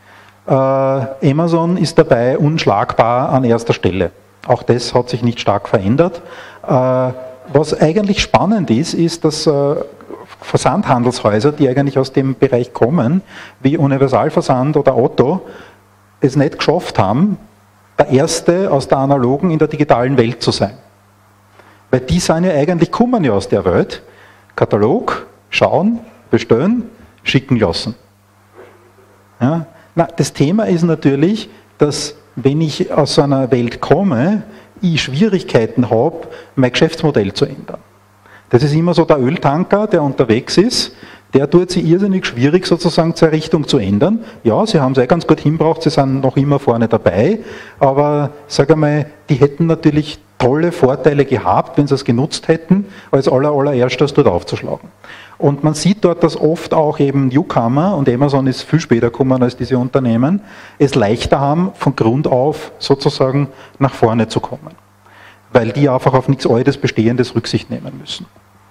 Amazon ist dabei unschlagbar an erster Stelle. Auch das hat sich nicht stark verändert. Was eigentlich spannend ist, dass Versandhandelshäuser, die eigentlich aus dem Bereich kommen, wie Universalversand oder Otto, es nicht geschafft haben, der Erste aus der analogen in der digitalen Welt zu sein. Weil die sind ja eigentlich, kommen ja aus der Welt. Katalog, schauen, bestellen, schicken lassen. Ja? Das Thema ist natürlich, dass wenn ich aus so einer Welt komme, ich Schwierigkeiten habe, mein Geschäftsmodell zu ändern. Das ist immer so der Öltanker, der unterwegs ist, der tut sich irrsinnig schwierig, sozusagen zur Richtung zu ändern. Ja, sie haben es ganz gut hingebracht, sie sind noch immer vorne dabei, aber sag einmal, die hätten natürlich tolle Vorteile gehabt, wenn sie es genutzt hätten, als allererstes dort aufzuschlagen. Und man sieht dort, dass oft auch eben Newcomer, und Amazon ist viel später gekommen als diese Unternehmen, es leichter haben, von Grund auf sozusagen nach vorne zu kommen. Weil die einfach auf nichts Altes, Bestehendes Rücksicht nehmen müssen.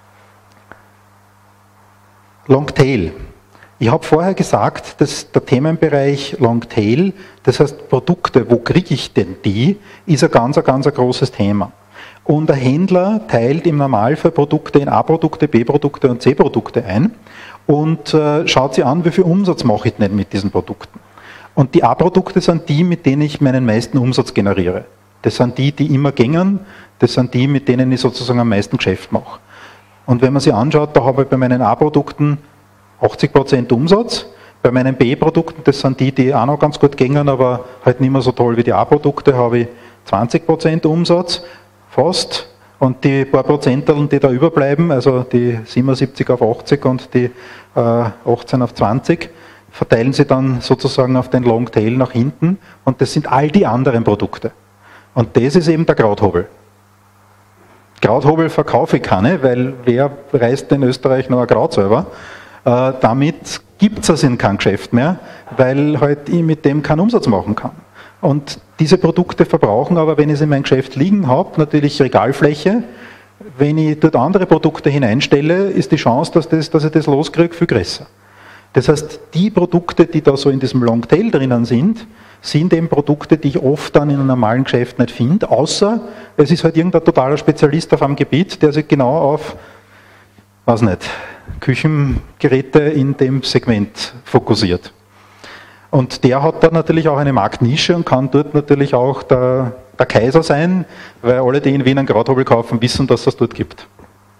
Longtail. Ich habe vorher gesagt, dass der Themenbereich Longtail, das heißt Produkte, wo kriege ich denn die, ist ein ganz großes Thema. Und der Händler teilt im Normalfall Produkte in A-Produkte, B-Produkte und C-Produkte ein. und schaut sich an, wie viel Umsatz mache ich denn mit diesen Produkten. Und die A-Produkte sind die, mit denen ich meinen meisten Umsatz generiere. Das sind die, die immer gängen, das sind die, mit denen ich sozusagen am meisten Geschäft mache. Und wenn man sich anschaut, da habe ich bei meinen A-Produkten 80% Umsatz, bei meinen B-Produkten, das sind die, die auch noch ganz gut gängen, aber halt nicht mehr so toll wie die A-Produkte, habe ich 20% Umsatz, fast. Und die paar Prozenteln, die da überbleiben, also die 77 auf 80 und die 18 auf 20, verteilen sie dann sozusagen auf den Long Tail nach hinten und das sind all die anderen Produkte. Und das ist eben der Krauthobel. Krauthobel verkaufe ich keine, weil wer reißt in Österreich noch ein Kraut selber? Damit gibt es also kein Geschäft mehr, weil halt ich mit dem keinen Umsatz machen kann. Und diese Produkte verbrauchen aber, wenn ich sie in mein Geschäft liegen habe, natürlich Regalfläche. Wenn ich dort andere Produkte hineinstelle, ist die Chance, dass ich das loskriege, viel größer. Das heißt, die Produkte, die da so in diesem Longtail drinnen sind eben Produkte, die ich oft dann in einem normalen Geschäft nicht finde, außer es ist halt irgendein totaler Spezialist auf einem Gebiet, der sich genau auf, weiß nicht, Küchengeräte in dem Segment fokussiert. Und der hat dann natürlich auch eine Marktnische und kann dort natürlich auch der Kaiser sein, weil alle, die in Wien einen Krauthobel kaufen, wissen, dass es dort gibt.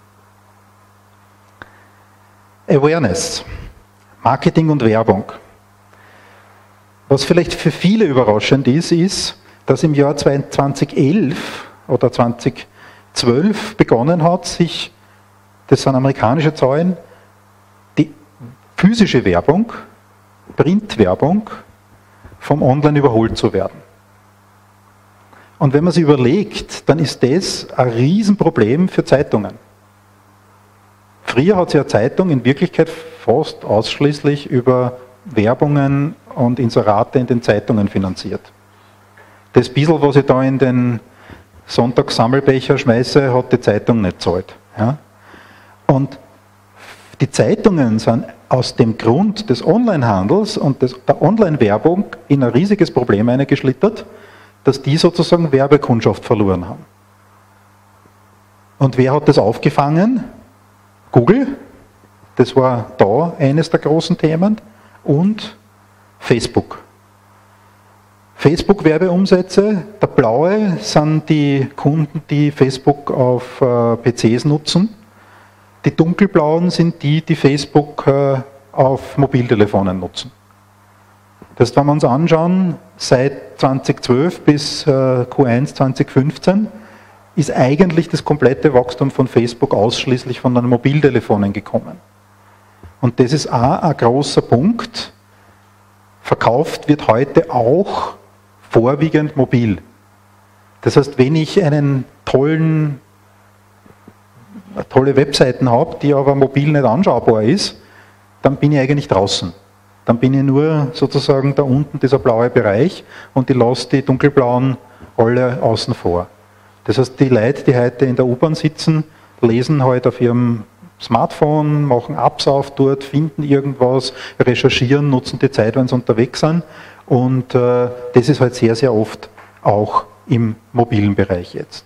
Awareness, Marketing und Werbung. Was vielleicht für viele überraschend ist, dass im Jahr 2011 oder 2012 begonnen hat, sich, das sind amerikanische Zahlen, die physische Werbung, Printwerbung vom Online überholt zu werden. Und wenn man sich überlegt, dann ist das ein Riesenproblem für Zeitungen. Früher hat sich eine Zeitung in Wirklichkeit fast ausschließlich über Werbungen und Inserate in den Zeitungen finanziert. Das bisschen, was ich da in den Sonntagssammelbecher schmeiße, hat die Zeitung nicht gezahlt. Ja? Und die Zeitungen sind aus dem Grund des Onlinehandels und der Online-Werbung in ein riesiges Problem eingeschlittert, dass die sozusagen Werbekundschaft verloren haben. Und wer hat das aufgefangen? Google, das war da eines der großen Themen, und Facebook. Facebook-Werbeumsätze, der blaue sind die Kunden, die Facebook auf PCs nutzen. Die dunkelblauen sind die, die Facebook auf Mobiltelefonen nutzen. Das heißt, wenn wir uns anschauen, seit 2012 bis Q1 2015 ist eigentlich das komplette Wachstum von Facebook ausschließlich von den Mobiltelefonen gekommen. Und das ist auch ein großer Punkt. Verkauft wird heute auch vorwiegend mobil. Das heißt, wenn ich tolle Webseiten habe, die aber mobil nicht anschaubar ist, dann bin ich eigentlich draußen. Dann bin ich nur sozusagen da unten, dieser blaue Bereich, und ich lasse die dunkelblauen alle außen vor. Das heißt, die Leute, die heute in der U-Bahn sitzen, lesen halt auf ihrem Smartphone, machen Apps auf dort, finden irgendwas, recherchieren, nutzen die Zeit, wenn sie unterwegs sind. Und das ist halt sehr, sehr oft auch im mobilen Bereich jetzt.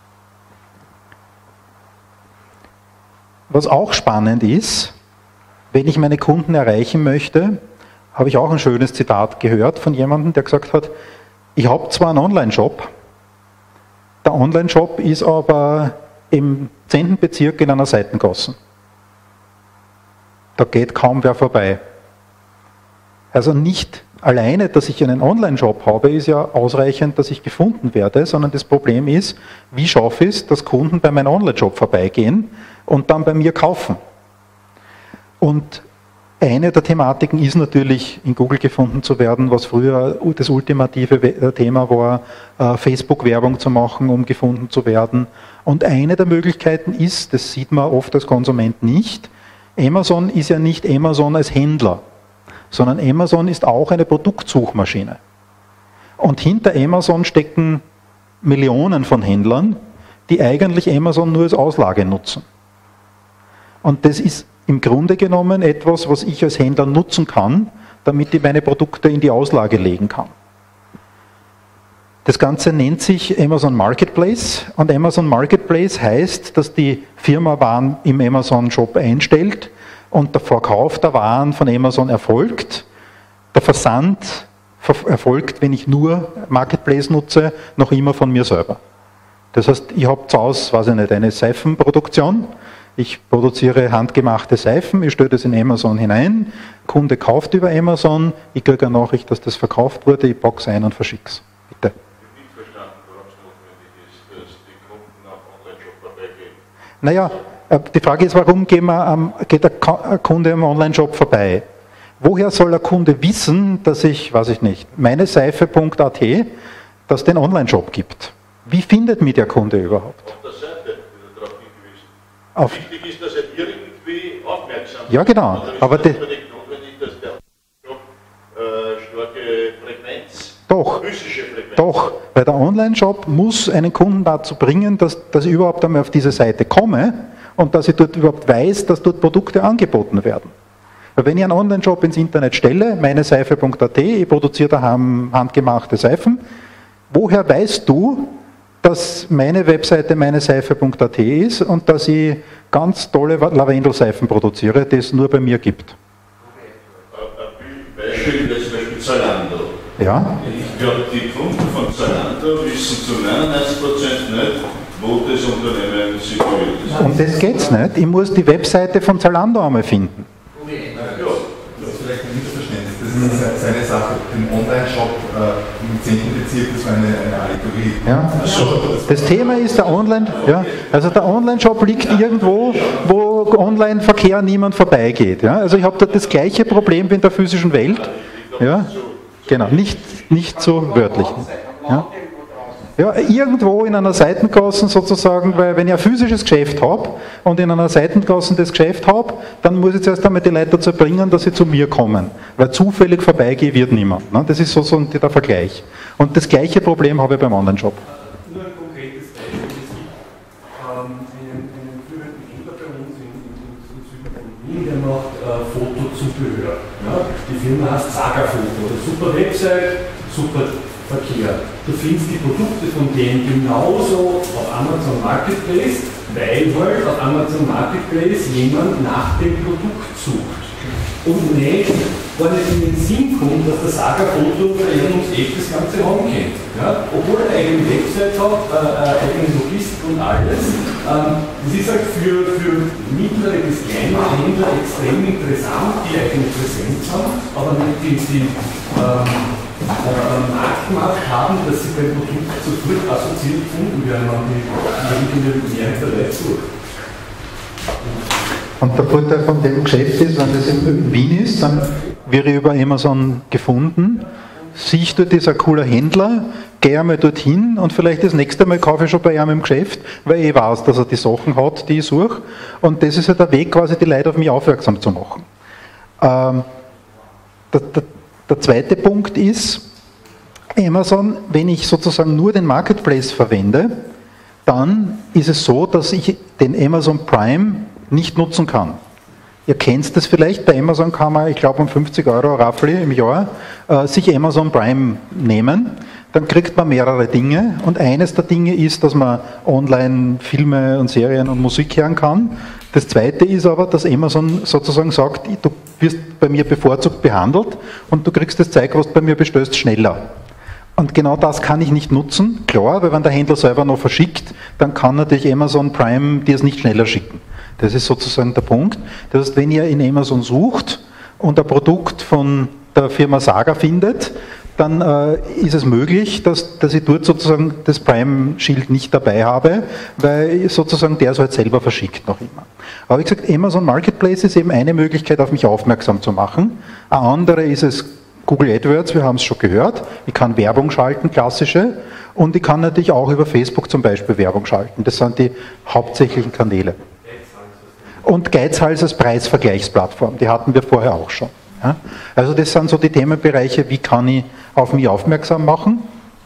Was auch spannend ist, wenn ich meine Kunden erreichen möchte, habe ich auch ein schönes Zitat gehört von jemandem, der gesagt hat, ich habe zwar einen Online-Shop, der Online-Shop ist aber im 10. Bezirk in einer Seitengasse. Da geht kaum wer vorbei. Also nicht alleine, dass ich einen Online-Shop habe, ist ja ausreichend, dass ich gefunden werde, sondern das Problem ist, wie schaffe ich es, dass Kunden bei meinem Online-Shop vorbeigehen und dann bei mir kaufen. Und eine der Thematiken ist natürlich, in Google gefunden zu werden, was früher das ultimative Thema war, Facebook-Werbung zu machen, um gefunden zu werden. Und eine der Möglichkeiten ist, das sieht man oft als Konsument nicht, Amazon ist ja nicht Amazon als Händler, sondern Amazon ist auch eine Produktsuchmaschine. Und hinter Amazon stecken Millionen von Händlern, die eigentlich Amazon nur als Auslage nutzen. Und das ist im Grunde genommen etwas, was ich als Händler nutzen kann, damit ich meine Produkte in die Auslage legen kann. Das Ganze nennt sich Amazon Marketplace, und Amazon Marketplace heißt, dass die Firma Waren im Amazon Shop einstellt und der Verkauf der Waren von Amazon erfolgt. Der Versand erfolgt, wenn ich nur Marketplace nutze, noch immer von mir selber. Das heißt, ich habe zu Hause, weiß ich nicht, eine Seifenproduktion. Ich produziere handgemachte Seifen, ich stelle das in Amazon hinein, Kunde kauft über Amazon, ich kriege eine Nachricht, dass das verkauft wurde, ich packe es ein und verschicke es. Bitte. Ich habe nicht verstanden, warum es notwendig ist, dass die Kunden auf Online-Shop vorbeigehen. Naja, die Frage ist, warum geht ein Kunde am Online-Shop vorbei? Woher soll der Kunde wissen, dass ich, weiß ich nicht, meineseife.at, dass es den Online-Shop gibt? Wie findet mich der Kunde überhaupt? Auf der Seite wird er darauf hingewiesen. Wichtig ist, dass er irgendwie aufmerksam ist. Ja, genau. Aber es ist nicht notwendig, dass der Shop starke Frequenz, physische Frequenz. Doch, weil der Online-Shop muss einen Kunden dazu bringen, dass ich überhaupt einmal auf diese Seite komme und dass ich dort überhaupt weiß, dass dort Produkte angeboten werden. Weil wenn ich einen Online-Shop ins Internet stelle, meineseife.at, ich produziere daheim handgemachte Seifen, woher weißt du, dass meine Webseite meineseife.at ist und dass ich ganz tolle Lavendelseifen produziere, die es nur bei mir gibt? Ein Beispiel wäre zum Beispiel Zalando. Ja? Ich glaube, die Kunden von Zalando wissen zu 99% nicht, wo das Unternehmen situiert ist. Um das geht es nicht. Ich muss die Webseite von Zalando einmal finden. Das ist vielleicht ein Missverständnis. Das ist seine Sache. Im Online-Shop im 10. Bezirk, das war eine Allegorie. Ja. Das Thema ist der Online-Shop liegt irgendwo, wo Online-Verkehr niemand vorbeigeht. Ja. Also ich habe dort das gleiche Problem wie in der physischen Welt. Ja. Genau, nicht so wörtlich. Ja. Ja, irgendwo in einer Seitengasse sozusagen, weil wenn ich ein physisches Geschäft habe und in einer Seitengasse das Geschäft habe, dann muss ich zuerst einmal die Leute dazu bringen, dass sie zu mir kommen. Weil zufällig vorbeigehe wird niemand. Ne? Das ist so der Vergleich. Und das gleiche Problem habe ich beim Online-Shop. Nur ein konkretes Beispiel. Es gibt einen führenden Händler bei uns im Süden von Wien, der macht Fotozubehör. Ja? Die Firma heißt Saga Foto. Super Website, super Verkehr. Du findest die Produkte von denen genauso auf Amazon Marketplace, weil halt auf Amazon Marketplace jemand nach dem Produkt sucht. Und nicht, gar nicht in den Sinn kommt, dass der Saga-Foto bei uns das ganze Raum kennt. Ja? Obwohl er eine eigene Website hat, eigene Logistik und alles. Das ist halt für mittlere bis kleinere Händler extrem interessant, die eigene Präsenz haben, aber nicht die Marktmacht haben, dass sie beim Produkt sofort assoziiert gefunden werden, wenn die Mehrheit der Leute sucht. Und der Vorteil von dem Geschäft ist, wenn das in Wien ist, dann wäre ich über Amazon gefunden, sehe ich dort, ist ein cooler Händler, gehe einmal dorthin und vielleicht das nächste Mal kaufe ich schon bei ihm im Geschäft, weil ich weiß, dass er die Sachen hat, die ich suche. Und das ist ja der Weg, quasi die Leute auf mich aufmerksam zu machen. Der zweite Punkt ist, Amazon, wenn ich sozusagen nur den Marketplace verwende, dann ist es so, dass ich den Amazon Prime nicht nutzen kann. Ihr kennt das vielleicht, bei Amazon kann man, ich glaube um 50 € roughly im Jahr, sich Amazon Prime nehmen. Dann kriegt man mehrere Dinge und eines der Dinge ist, dass man online Filme und Serien und Musik hören kann. Das zweite ist aber, dass Amazon sozusagen sagt, du wirst bei mir bevorzugt behandelt und du kriegst das Zeug, was du bei mir bestellst, schneller. Und genau das kann ich nicht nutzen, klar, weil wenn der Händler selber noch verschickt, dann kann natürlich Amazon Prime dir es nicht schneller schicken. Das ist sozusagen der Punkt. Das heißt, wenn ihr in Amazon sucht und ein Produkt von der Firma Saga findet, dann ist es möglich, dass ich dort sozusagen das Prime-Schild nicht dabei habe, weil sozusagen der es halt selber verschickt noch immer. Aber wie gesagt, Amazon Marketplace ist eben eine Möglichkeit, auf mich aufmerksam zu machen. Eine andere ist es Google AdWords, wir haben es schon gehört. Ich kann Werbung schalten, klassische, und ich kann natürlich auch über Facebook zum Beispiel Werbung schalten. Das sind die hauptsächlichen Kanäle. Und Geizhals als Preisvergleichsplattform, die hatten wir vorher auch schon. Ja? Also das sind so die Themenbereiche, wie kann ich auf mich aufmerksam machen.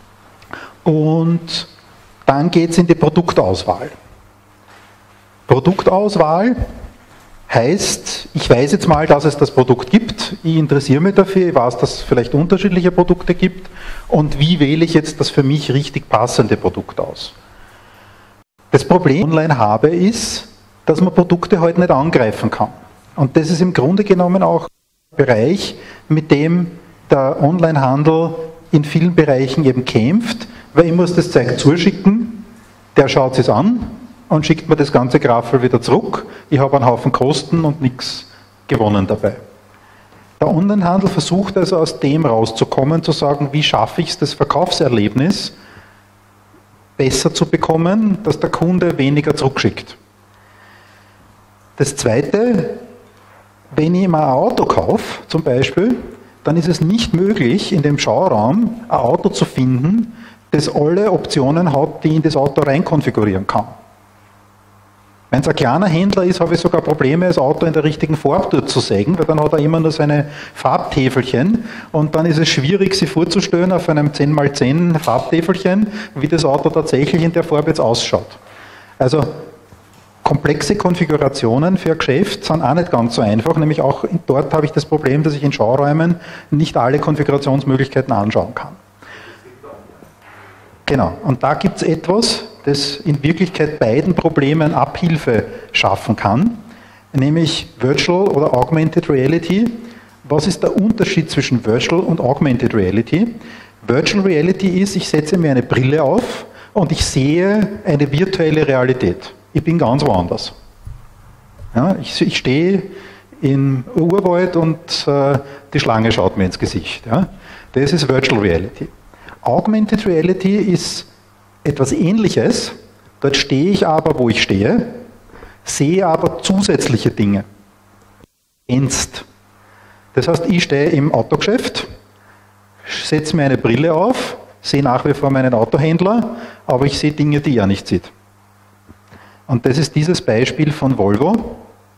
Und dann geht es in die Produktauswahl. Produktauswahl heißt, ich weiß jetzt mal, dass es das Produkt gibt, ich interessiere mich dafür, ich weiß, dass es vielleicht unterschiedliche Produkte gibt und wie wähle ich jetzt das für mich richtig passende Produkt aus. Das Problem, das ich online habe, ist, dass man Produkte heute nicht angreifen kann. Und das ist im Grunde genommen auch ein Bereich, mit dem der Onlinehandel in vielen Bereichen eben kämpft, weil ich muss das Zeug zuschicken, der schaut es an und schickt mir das ganze Graffel wieder zurück. Ich habe einen Haufen Kosten und nichts gewonnen dabei. Der Onlinehandel versucht also aus dem rauszukommen, zu sagen, wie schaffe ich es, das Verkaufserlebnis besser zu bekommen, dass der Kunde weniger zurückschickt. Das Zweite, wenn ich mal ein Auto kaufe, zum Beispiel, dann ist es nicht möglich, in dem Schauraum ein Auto zu finden, das alle Optionen hat, die ich in das Auto rein konfigurieren kann. Wenn es ein kleiner Händler ist, habe ich sogar Probleme, das Auto in der richtigen Farbe durchzusägen, weil dann hat er immer nur seine Farbtäfelchen und dann ist es schwierig, sich vorzustellen auf einem 10×10 Farbtäfelchen, wie das Auto tatsächlich in der Farbe jetzt ausschaut. Also komplexe Konfigurationen für ein Geschäft sind auch nicht ganz so einfach, nämlich auch dort habe ich das Problem, dass ich in Schauräumen nicht alle Konfigurationsmöglichkeiten anschauen kann. Genau, und da gibt es etwas, das in Wirklichkeit beiden Problemen Abhilfe schaffen kann, nämlich Virtual oder Augmented Reality. Was ist der Unterschied zwischen Virtual und Augmented Reality? Virtual Reality ist, ich setze mir eine Brille auf und ich sehe eine virtuelle Realität. Ich bin ganz woanders. Ja, ich stehe im Urwald und die Schlange schaut mir ins Gesicht. Ja. Das ist Virtual Reality. Augmented Reality ist etwas Ähnliches. Dort stehe ich aber, wo ich stehe, sehe aber zusätzliche Dinge. Das heißt, ich stehe im Autogeschäft, setze mir eine Brille auf, sehe nach wie vor meinen Autohändler, aber ich sehe Dinge, die er nicht sieht. Und das ist dieses Beispiel von Volvo.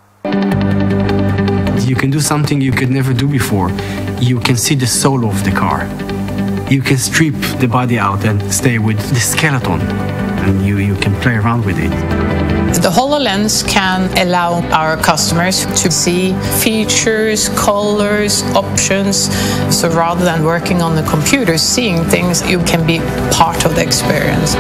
You can do something you could never do before. You can see the soul of the car. You can strip the body out and stay with the skeleton, and you can play around with it. The HoloLens can allow our customers to see features, colors, options. So rather than working on the computer, seeing things, you can be part of the experience.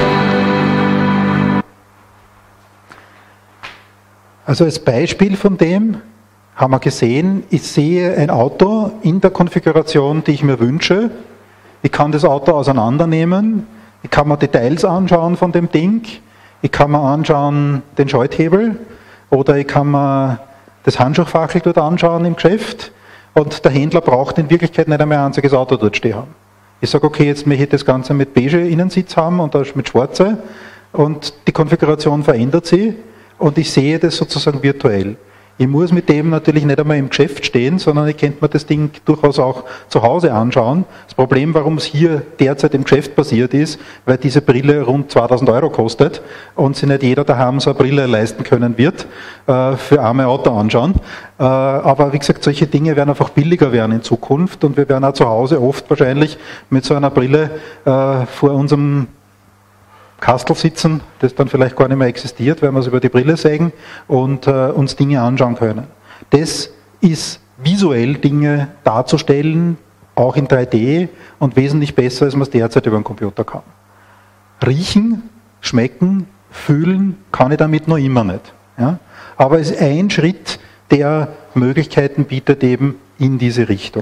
Also als Beispiel von dem haben wir gesehen, ich sehe ein Auto in der Konfiguration, die ich mir wünsche. Ich kann das Auto auseinandernehmen, ich kann mir Details anschauen von dem Ding, ich kann mir anschauen den Schalthebel oder ich kann mir das Handschuhfachel dort anschauen im Geschäft und der Händler braucht in Wirklichkeit nicht einmal ein einziges Auto dort stehen haben. Ich sage, okay, jetzt möchte ich das Ganze mit beige Innensitz haben und das mit schwarze und die Konfiguration verändert sich und ich sehe das sozusagen virtuell. Ich muss mit dem natürlich nicht einmal im Geschäft stehen, sondern ich könnte mir das Ding durchaus auch zu Hause anschauen. Das Problem, warum es hier derzeit im Geschäft passiert ist, weil diese Brille rund 2000 € kostet und sich nicht jeder daheim so eine Brille leisten können wird, für arme Auto anschauen. Aber wie gesagt, solche Dinge werden einfach billiger werden in Zukunft und wir werden auch zu Hause oft wahrscheinlich mit so einer Brille vor unserem Kastel sitzen, das dann vielleicht gar nicht mehr existiert, weil wir es über die Brille sägen und uns Dinge anschauen können. Das ist visuell Dinge darzustellen, auch in 3D und wesentlich besser, als man es derzeit über den Computer kann. Riechen, schmecken, fühlen kann ich damit noch immer nicht. Ja? Aber es ist ein Schritt, der Möglichkeiten bietet eben in diese Richtung.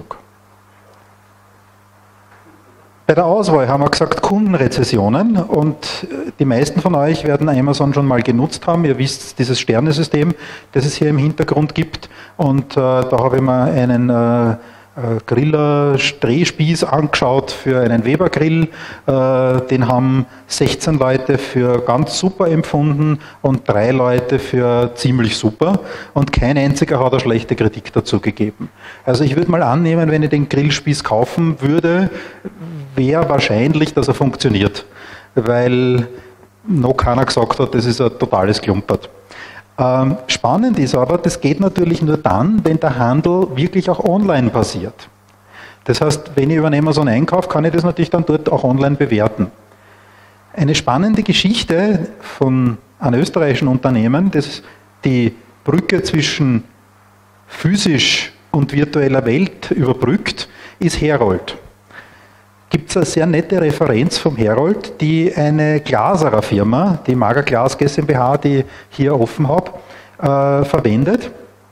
Bei der Auswahl haben wir gesagt Kundenrezessionen und die meisten von euch werden Amazon schon mal genutzt haben. Ihr wisst dieses Sternesystem, das es hier im Hintergrund gibt und da habe ich mir einen Griller-Drehspieß angeschaut für einen Weber-Grill. Den haben 16 Leute für ganz super empfunden und 3 Leute für ziemlich super und kein einziger hat eine schlechte Kritik dazu gegeben. Also ich würde mal annehmen, wenn ich den Grillspieß kaufen würde, wäre wahrscheinlich, dass er funktioniert, weil noch keiner gesagt hat, das ist ein totales Klumpert. Spannend ist aber, das geht natürlich nur dann, wenn der Handel wirklich auch online passiert. Das heißt, wenn ich über Amazon einkaufe, kann ich das natürlich dann dort auch online bewerten. Eine spannende Geschichte von einem österreichischen Unternehmen, das die Brücke zwischen physisch und virtueller Welt überbrückt, ist Herold. Gibt es eine sehr nette Referenz vom Herold, die eine Glaserer Firma, die Mager Glas GmbH, die ich hier offen habe, verwendet.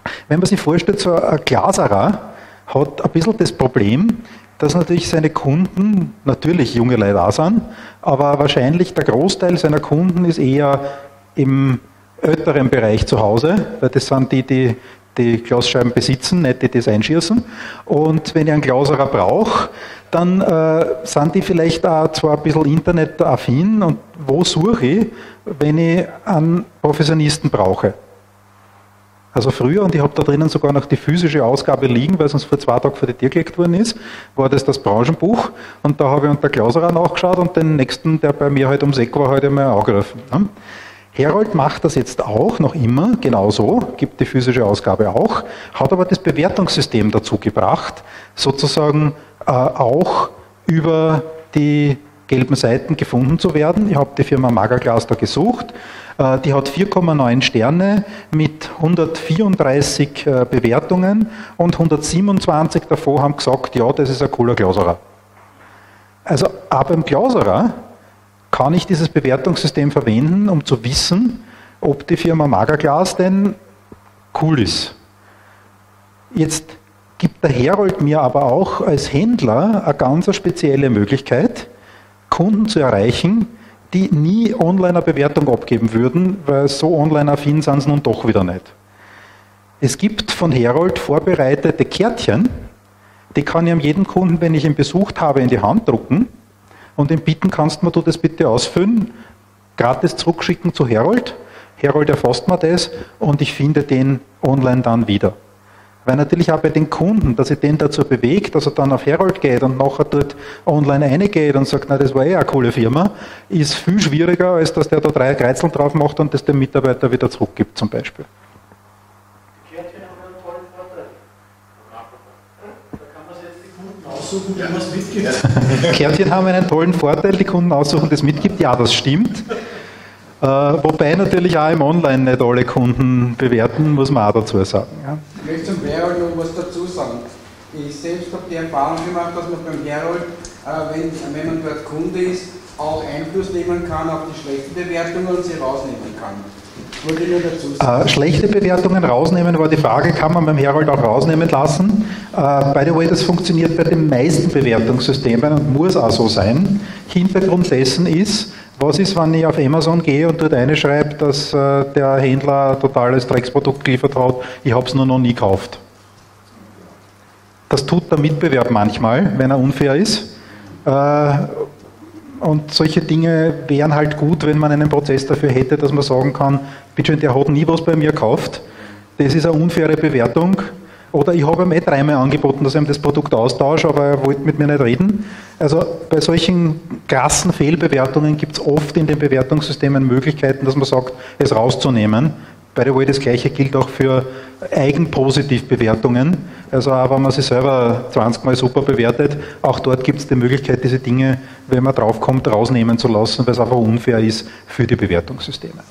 Wenn man sich vorstellt, so ein Glaserer hat ein bisschen das Problem, dass natürlich seine Kunden, natürlich junge Leute da sind, aber wahrscheinlich der Großteil seiner Kunden ist eher im älteren Bereich zu Hause, weil das sind die Glasscheiben besitzen, nicht die das einschießen. Und wenn ich einen Glaserer brauche, dann sind die vielleicht auch zwar ein bisschen internetaffin. Und wo suche ich, wenn ich einen Professionisten brauche? Also früher, und ich habe da drinnen sogar noch die physische Ausgabe liegen, weil es uns vor 2 Tagen vor die Tür gelegt worden ist, war das Branchenbuch. Und da habe ich unter Glaserer nachgeschaut und den nächsten, der bei mir halt ums Eck war, halt einmal angerufen. Ne? Herold macht das jetzt auch, noch immer, genauso, gibt die physische Ausgabe auch, hat aber das Bewertungssystem dazu gebracht, sozusagen auch über die gelben Seiten gefunden zu werden. Ich habe die Firma Magaglas da gesucht. Die hat 4,9 Sterne mit 134 Bewertungen und 127 davon haben gesagt, ja, das ist ein cooler Glaserer. Also auch beim Glaserer kann ich dieses Bewertungssystem verwenden, um zu wissen, ob die Firma Magaglas denn cool ist. Jetzt gibt der Herold mir aber auch als Händler eine ganz spezielle Möglichkeit, Kunden zu erreichen, die nie online eine Bewertung abgeben würden, weil so online-affin sind sie nun doch wieder nicht. Es gibt von Herold vorbereitete Kärtchen, die kann ich jedem Kunden, wenn ich ihn besucht habe, in die Hand drucken und ihn bitten, kannst du das bitte ausfüllen, gratis zurückschicken zu Herold. Herold erfasst mir das und ich finde den online dann wieder. Weil natürlich auch bei den Kunden, dass ich den dazu bewegt, dass er dann auf Herold geht und nachher dort online reingeht und sagt, na, das war eine coole Firma, ist viel schwieriger, als dass der da 3 Kreuzeln drauf macht und das dem Mitarbeiter wieder zurückgibt zum Beispiel. Die Kärtchen haben einen tollen Vorteil. Da kann man sich jetzt die Kunden aussuchen, die was mitgibt. Kärtchen haben einen tollen Vorteil, die Kunden aussuchen, das mitgibt. Ja, das stimmt. Wobei natürlich auch im Online nicht alle Kunden bewerten, muss man auch dazu sagen. Ja. Ich möchte zum Herold noch was dazu sagen. Ich selbst habe die Erfahrung gemacht, dass man beim Herold, wenn man dort Kunde ist, auch Einfluss nehmen kann auf die schlechten Bewertungen und sie rausnehmen kann. Wollte ich nur dazu sagen. Schlechte Bewertungen rausnehmen war die Frage, kann man beim Herold auch rausnehmen lassen? By the way, das funktioniert bei den meisten Bewertungssystemen und muss auch so sein. Hintergrund dessen ist, was ist, wenn ich auf Amazon gehe und dort reinschreibe, dass der Händler ein totales Drecksprodukt geliefert hat, ich habe es nur noch nie gekauft. Das tut der Mitbewerb manchmal, wenn er unfair ist. Und solche Dinge wären halt gut, wenn man einen Prozess dafür hätte, dass man sagen kann, bitte schön, der hat nie was bei mir gekauft, das ist eine unfaire Bewertung. Oder ich habe ihm 3-mal angeboten, dass ich ihm das Produkt austausche, aber er wollte mit mir nicht reden. Also bei solchen krassen Fehlbewertungen gibt es oft in den Bewertungssystemen Möglichkeiten, dass man sagt, es rauszunehmen. By the way, das Gleiche gilt auch für Eigenpositivbewertungen. Also auch wenn man sich selber 20-mal super bewertet, auch dort gibt es die Möglichkeit, diese Dinge, wenn man draufkommt, rausnehmen zu lassen, weil es einfach unfair ist für die Bewertungssysteme.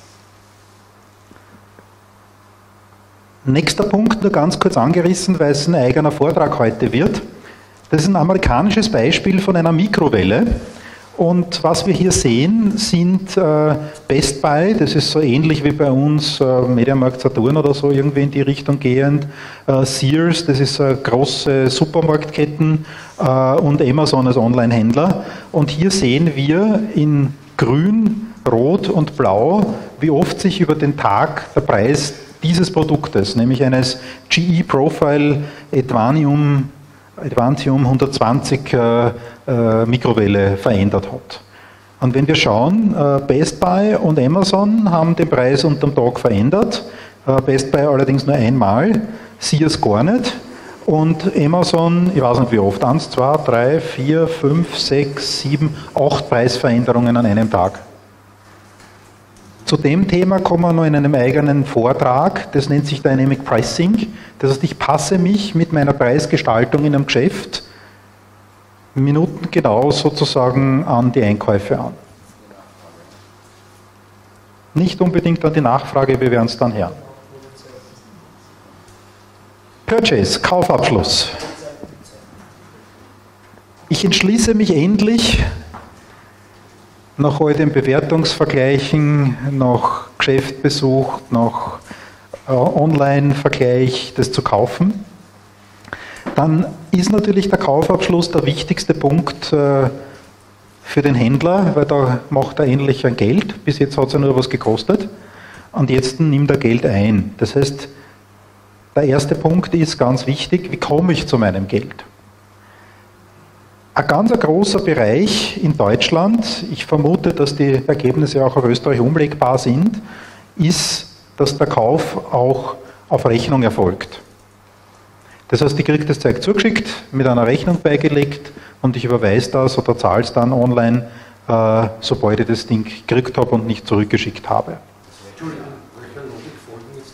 Nächster Punkt, nur ganz kurz angerissen, weil es ein eigener Vortrag heute wird. Das ist ein amerikanisches Beispiel von einer Mikrowelle. Und was wir hier sehen, sind Best Buy, das ist so ähnlich wie bei uns Mediamarkt Saturn oder so, irgendwie in die Richtung gehend. Sears, das ist große Supermarktketten und Amazon als Online-Händler. Und hier sehen wir in Grün, Rot und Blau, wie oft sich über den Tag der Preis dieses Produktes, nämlich eines GE Profile Advantium 120 Mikrowelle verändert hat. Und wenn wir schauen, Best Buy und Amazon haben den Preis unterm Tag verändert, Best Buy allerdings nur einmal, Sears gar nicht und Amazon, ich weiß nicht wie oft, 1, 2, 3, 4, 5, 6, 7, 8 Preisveränderungen an einem Tag. Zu dem Thema kommen wir noch in einem eigenen Vortrag, das nennt sich Dynamic Pricing. Das heißt, ich passe mich mit meiner Preisgestaltung in einem Geschäft minutengenau sozusagen an die Einkäufe an. Nicht unbedingt an die Nachfrage, wir werden es dann hören. Purchase, Kaufabschluss. Ich entschließe mich endlich, nach all den Bewertungsvergleichen, nach Geschäft besucht, nach Online-Vergleich, das zu kaufen. Dann ist natürlich der Kaufabschluss der wichtigste Punkt für den Händler, weil da macht er endlich ein Geld. Bis jetzt hat es ja nur was gekostet und jetzt nimmt er Geld ein. Das heißt, der erste Punkt ist ganz wichtig, wie komme ich zu meinem Geld? Ein ganz großer Bereich in Deutschland, ich vermute, dass die Ergebnisse auch auf Österreich umlegbar sind, ist, dass der Kauf auch auf Rechnung erfolgt. Das heißt, ich kriege das Zeug zugeschickt, mit einer Rechnung beigelegt und ich überweise das oder zahle es dann online, sobald ich das Ding gekriegt habe und nicht zurückgeschickt habe. Entschuldigung, welcher Logik folgen jetzt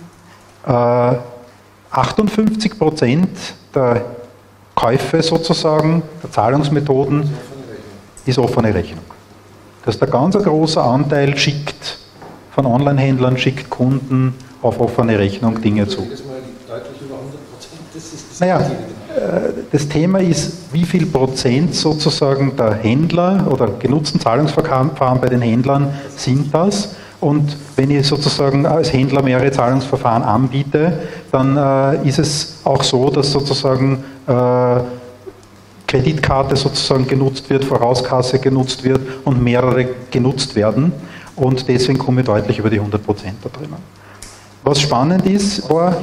die Balken? 58% der Käufe sozusagen, der Zahlungsmethoden, ist offene Rechnung. Das ist ein ganz großer Anteil schickt von Online-Händlern, schickt Kunden auf offene Rechnung Dinge zu. Naja, das Thema ist, wie viel Prozent sozusagen der Händler oder genutzten Zahlungsverfahren bei den Händlern sind das. Und wenn ich sozusagen als Händler mehrere Zahlungsverfahren anbiete, dann ist es auch so, dass sozusagen Kreditkarte sozusagen genutzt wird, Vorauskasse genutzt wird und mehrere genutzt werden. Und deswegen komme ich deutlich über die 100% da drinnen. Was spannend ist, war,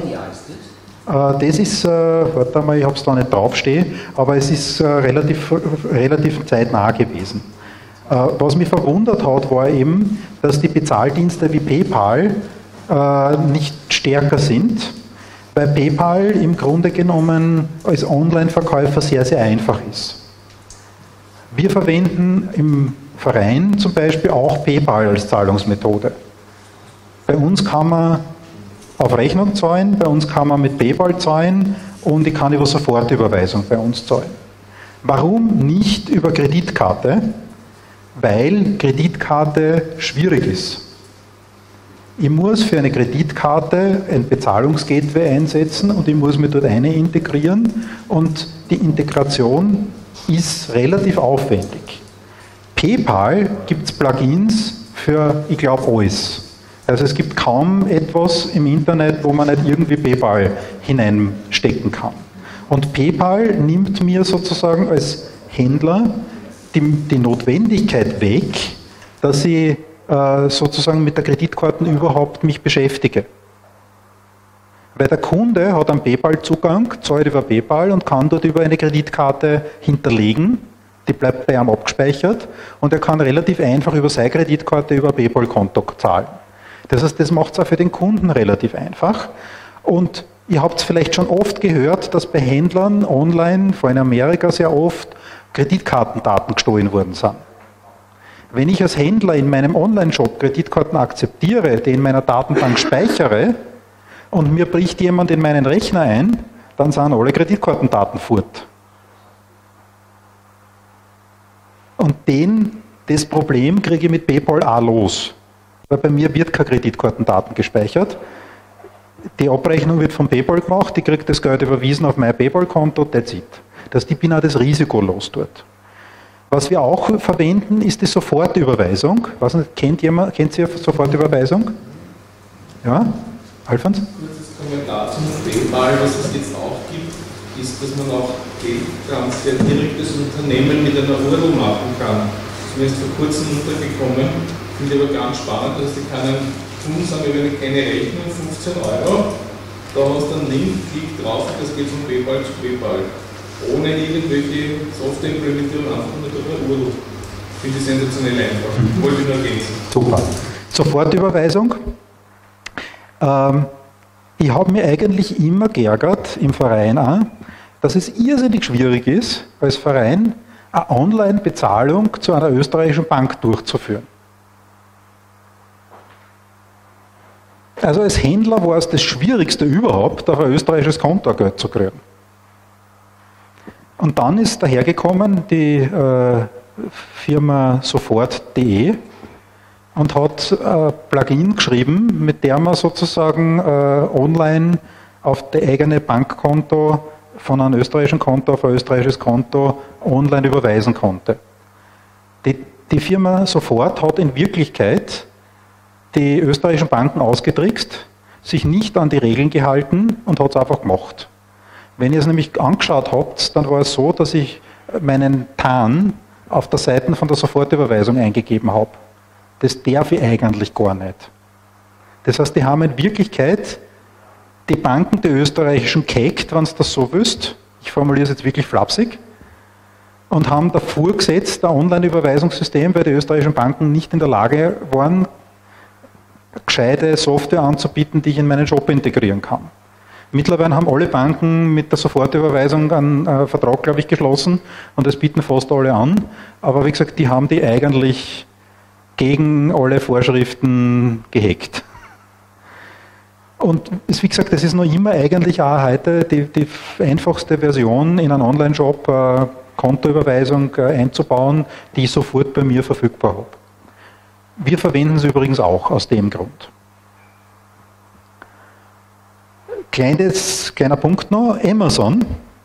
das ist, warte mal, ich habe es da nicht draufstehen, aber es ist relativ zeitnah gewesen. Was mich verwundert hat, war eben, dass die Bezahldienste wie PayPal nicht stärker sind, weil PayPal im Grunde genommen als Online-Verkäufer sehr, sehr einfach ist. Wir verwenden im Verein zum Beispiel auch PayPal als Zahlungsmethode. Bei uns kann man auf Rechnung zahlen, bei uns kann man mit PayPal zahlen und ich kann über Sofortüberweisung bei uns zahlen. Warum nicht über Kreditkarte? Weil Kreditkarte schwierig ist. Ich muss für eine Kreditkarte ein Bezahlungsgateway einsetzen und ich muss mir dort eine integrieren und die Integration ist relativ aufwendig. PayPal gibt es Plugins für, ich glaube, alles. Also es gibt kaum etwas im Internet, wo man nicht irgendwie PayPal hineinstecken kann. Und PayPal nimmt mir sozusagen als Händler die Notwendigkeit weg, dass ich sozusagen mit der Kreditkarte überhaupt mich beschäftige. Weil der Kunde hat einen PayPal-Zugang, zahlt über PayPal und kann dort über eine Kreditkarte hinterlegen, die bleibt bei ihm abgespeichert und er kann relativ einfach über seine Kreditkarte über PayPal-Konto zahlen. Das heißt, das macht es auch für den Kunden relativ einfach. Und ihr habt es vielleicht schon oft gehört, dass bei Händlern online, vor allem in Amerika sehr oft, Kreditkartendaten gestohlen worden sind. Wenn ich als Händler in meinem Online-Shop Kreditkarten akzeptiere, die in meiner Datenbank speichere und mir bricht jemand in meinen Rechner ein, dann sind alle Kreditkartendaten fort. Und das Problem kriege ich mit PayPal auch los. Weil bei mir wird keine Kreditkartendaten gespeichert. Die Abrechnung wird von PayPal gemacht, ich kriege das Geld überwiesen auf mein PayPal-Konto, that's it. Ich bin auch das Risiko los dort. Was wir auch verwenden, ist die Sofortüberweisung. Was kennt ihr Sofortüberweisung? Ja? Alfons? Kurzes Kommentar zum PayPal, was es jetzt auch gibt, ist, dass man auch Geldtransfer direkt das Unternehmen mit einer URL machen kann. Das ist mir jetzt vor kurzem untergekommen, finde ich aber ganz spannend, dass die können tun, sagen wir, eine kleine Rechnung, 15 €, da hast du einen Link, klick drauf, das geht von PayPal zu PayPal. Ohne irgendwelche Software-Implementierung, einfach nur durch eine URL. Finde ich sensationell einfach. Wollte ich nur ergänzen. Super. Sofortüberweisung. Ich habe mir eigentlich immer geärgert, im Verein auch, dass es irrsinnig schwierig ist, als Verein eine Online-Bezahlung zu einer österreichischen Bank durchzuführen. Also als Händler war es das Schwierigste überhaupt, auf ein österreichisches Konto Geld zu kriegen. Und dann ist dahergekommen die Firma Sofort.de und hat ein Plugin geschrieben, mit der man sozusagen online auf das eigene Bankkonto von einem österreichischen Konto auf ein österreichisches Konto online überweisen konnte. Die Firma Sofort hat in Wirklichkeit die österreichischen Banken ausgetrickst. sich nicht an die Regeln gehalten und hat es einfach gemacht. Wenn ihr es nämlich angeschaut habt, dann war es so, dass ich meinen TAN auf der Seite von der Sofortüberweisung eingegeben habe. Das darf ich eigentlich gar nicht. Das heißt, die haben in Wirklichkeit die Banken der österreichischen gehackt, wenn du das so willst. Ich formuliere es jetzt wirklich flapsig. Und haben davor gesetzt, ein Online-Überweisungssystem, weil die österreichischen Banken nicht in der Lage waren, gescheite Software anzubieten, die ich in meinen Shop integrieren kann. Mittlerweile haben alle Banken mit der Sofortüberweisung einen Vertrag, glaube ich, geschlossen und das bieten fast alle an. Aber wie gesagt, die haben die eigentlich gegen alle Vorschriften gehackt. Und wie gesagt, das ist noch immer eigentlich auch heute die einfachste Version in einem Online-Shop, Kontoüberweisung einzubauen, die ich sofort bei mir verfügbar habe. Wir verwenden sie übrigens auch aus dem Grund. Kleiner Punkt noch, Amazon.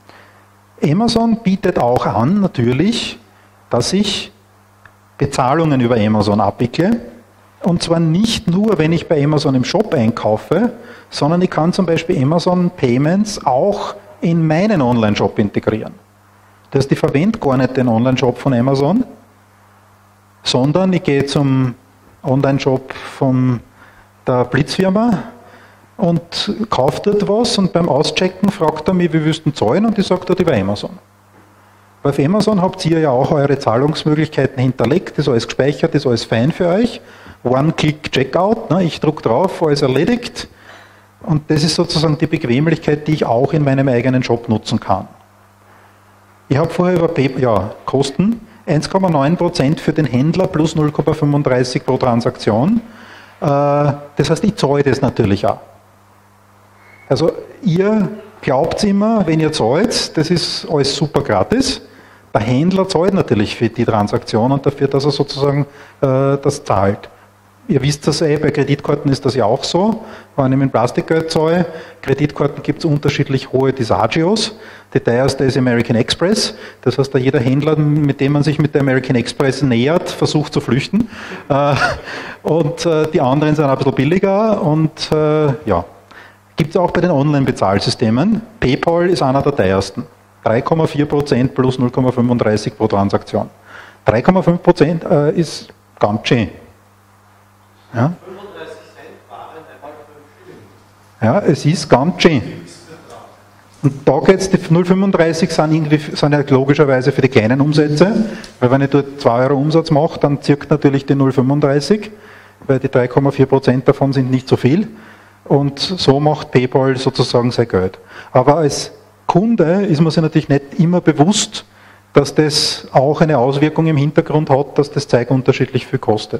Amazon bietet auch an, natürlich, dass ich Bezahlungen über Amazon abwickle. Und zwar nicht nur, wenn ich bei Amazon im Shop einkaufe, sondern ich kann zum Beispiel Amazon Payments auch in meinen Online-Shop integrieren. Das heißt, ich verwende gar nicht den Online-Shop von Amazon, sondern ich gehe zum Online-Shop von der Blitzfirma und kaufe dort was und beim Auschecken fragt er mich, wie willst du zahlen, und ich sage dort über Amazon. Weil auf Amazon habt ihr ja auch eure Zahlungsmöglichkeiten hinterlegt, das ist alles gespeichert, das ist alles fein für euch. One-Click-Checkout, ne? Ich drücke drauf, alles erledigt, und das ist sozusagen die Bequemlichkeit, die ich auch in meinem eigenen Shop nutzen kann. Ich habe vorher über Kosten 1,9% für den Händler plus 0,35 pro Transaktion. Das heißt, ich zahle das natürlich auch. Also ihr glaubt immer, wenn ihr zahlt, das ist alles super gratis. Der Händler zahlt natürlich für die Transaktion und dafür, dass er sozusagen das zahlt. Ihr wisst das bei Kreditkarten ist das ja auch so. Wenn ich mit Plastikgeld zahle, Kreditkarten gibt es unterschiedlich hohe Disagios. Die teuerste ist American Express. Das heißt, jeder Händler, mit dem man sich mit der American Express nähert, versucht zu flüchten. Und die anderen sind ein bisschen billiger. Und gibt es auch bei den Online-Bezahlsystemen. PayPal ist einer der teuersten. 3,4% plus 0,35 pro Transaktion. 3,5% ist ganz schön. Ja? 35 Cent waren einmal 5 Schilling. Ja, es ist ganz schön. Und da geht es, die 0,35 sind ja logischerweise für die kleinen Umsätze, weil wenn ich dort 2 Euro Umsatz mache, dann zirkt natürlich die 0,35, weil die 3,4% davon sind nicht so viel. Und so macht PayPal sozusagen sein Geld. Aber als Kunde ist man sich natürlich nicht immer bewusst, dass das auch eine Auswirkung im Hintergrund hat, dass das Zeug unterschiedlich viel kostet.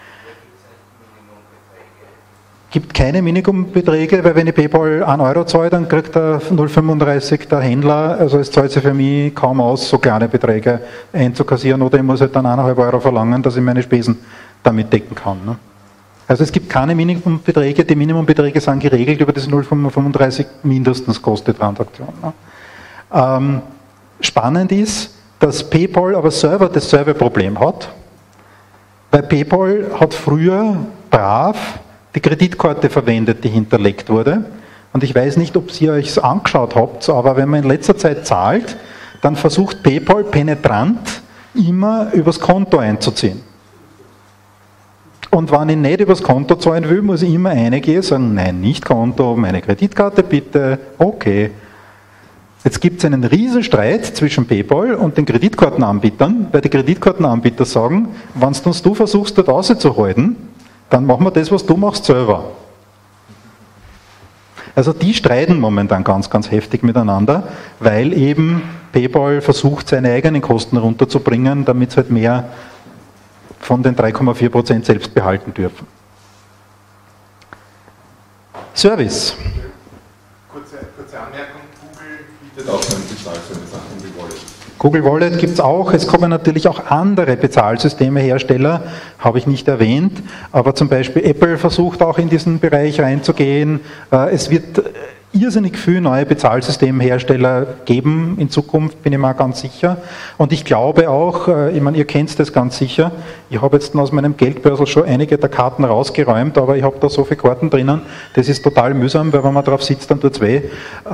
Gibt keine Minimumbeträge, weil wenn ich PayPal 1 Euro zahle, dann kriegt der 0,35 der Händler, also es zahlt sich für mich kaum aus, so kleine Beträge einzukassieren, oder ich muss halt dann 1,5 Euro verlangen, dass ich meine Spesen damit decken kann. Ne? Also es gibt keine Minimumbeträge, die Minimumbeträge sind geregelt über das 0,35 mindestens kostet Transaktion. Ne? Spannend ist, dass PayPal aber selber dasselbe Problem hat, weil PayPal hat früher brav die Kreditkarte verwendet, die hinterlegt wurde. Und ich weiß nicht, ob ihr euch es angeschaut habt, aber wenn man in letzter Zeit zahlt, dann versucht PayPal penetrant immer übers Konto einzuziehen. Und wenn ich nicht übers Konto zahlen will, muss ich immer reingehen und sagen, nein, nicht Konto, meine Kreditkarte bitte, okay. Jetzt gibt es einen riesen Streit zwischen PayPal und den Kreditkartenanbietern, weil die Kreditkartenanbieter sagen, wenn du versuchst, dort rauszuhalten, dann machen wir das, was du machst, selber. Also die streiten momentan ganz, ganz heftig miteinander, weil eben PayPal versucht, seine eigenen Kosten runterzubringen, damit sie halt mehr von den 3,4% selbst behalten dürfen. Service. Kurze Anmerkung, Google bietet auch einen Bezahlservice an, Google Wallet. Google Wallet gibt es auch, es kommen natürlich auch andere Bezahlsystemehersteller, habe ich nicht erwähnt, aber zum Beispiel Apple versucht auch in diesen Bereich reinzugehen. Es wird irrsinnig viele neue Bezahlsystemhersteller geben in Zukunft, bin ich mir ganz sicher. Und ich glaube auch, ich meine, ihr kennt das ganz sicher, ich habe jetzt aus meinem Geldbörsel schon einige der Karten rausgeräumt, aber ich habe da so viele Karten drinnen, das ist total mühsam, weil wenn man drauf sitzt, dann tut es weh.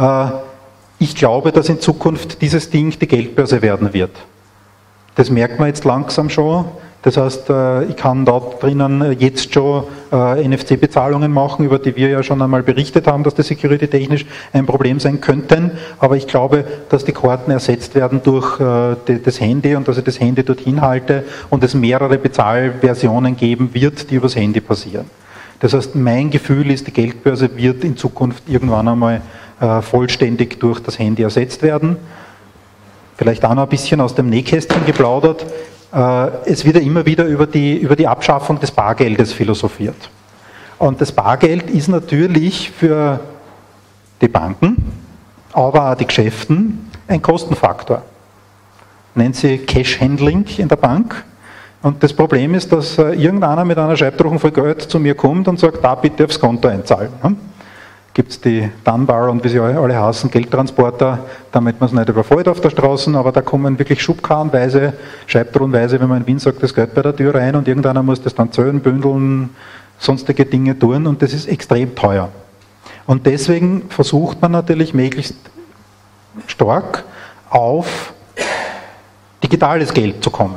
Ich glaube, dass in Zukunft dieses Ding die Geldbörse werden wird. Das merkt man jetzt langsam schon. Das heißt, ich kann da drinnen jetzt schon NFC-Bezahlungen machen, über die wir ja schon einmal berichtet haben, dass das security-technisch ein Problem sein könnten. Aber ich glaube, dass die Karten ersetzt werden durch das Handy und dass ich das Handy dorthin halte und es mehrere Bezahlversionen geben wird, die übers Handy passieren. Das heißt, mein Gefühl ist, die Geldbörse wird in Zukunft irgendwann einmal vollständig durch das Handy ersetzt werden. Vielleicht auch noch ein bisschen aus dem Nähkästchen geplaudert. Es wird ja immer wieder über die Abschaffung des Bargeldes philosophiert. Und das Bargeld ist natürlich für die Banken, aber auch die Geschäften ein Kostenfaktor. Nennt sie Cash Handling in der Bank. Und das Problem ist, dass irgendeiner mit einer Scheibtruchen voll Geld zu mir kommt und sagt, da bitte aufs Konto einzahlen. Gibt es die Dunbar und wie sie alle heißen, Geldtransporter, damit man es nicht überfällt auf der Straße, aber da kommen wirklich schubkarrenweise, scheibtruhenweise, wenn man in Wien sagt, das Geld bei der Tür rein und irgendeiner muss das dann zählen, bündeln, sonstige Dinge tun und das ist extrem teuer. Und deswegen versucht man natürlich möglichst stark auf digitales Geld zu kommen.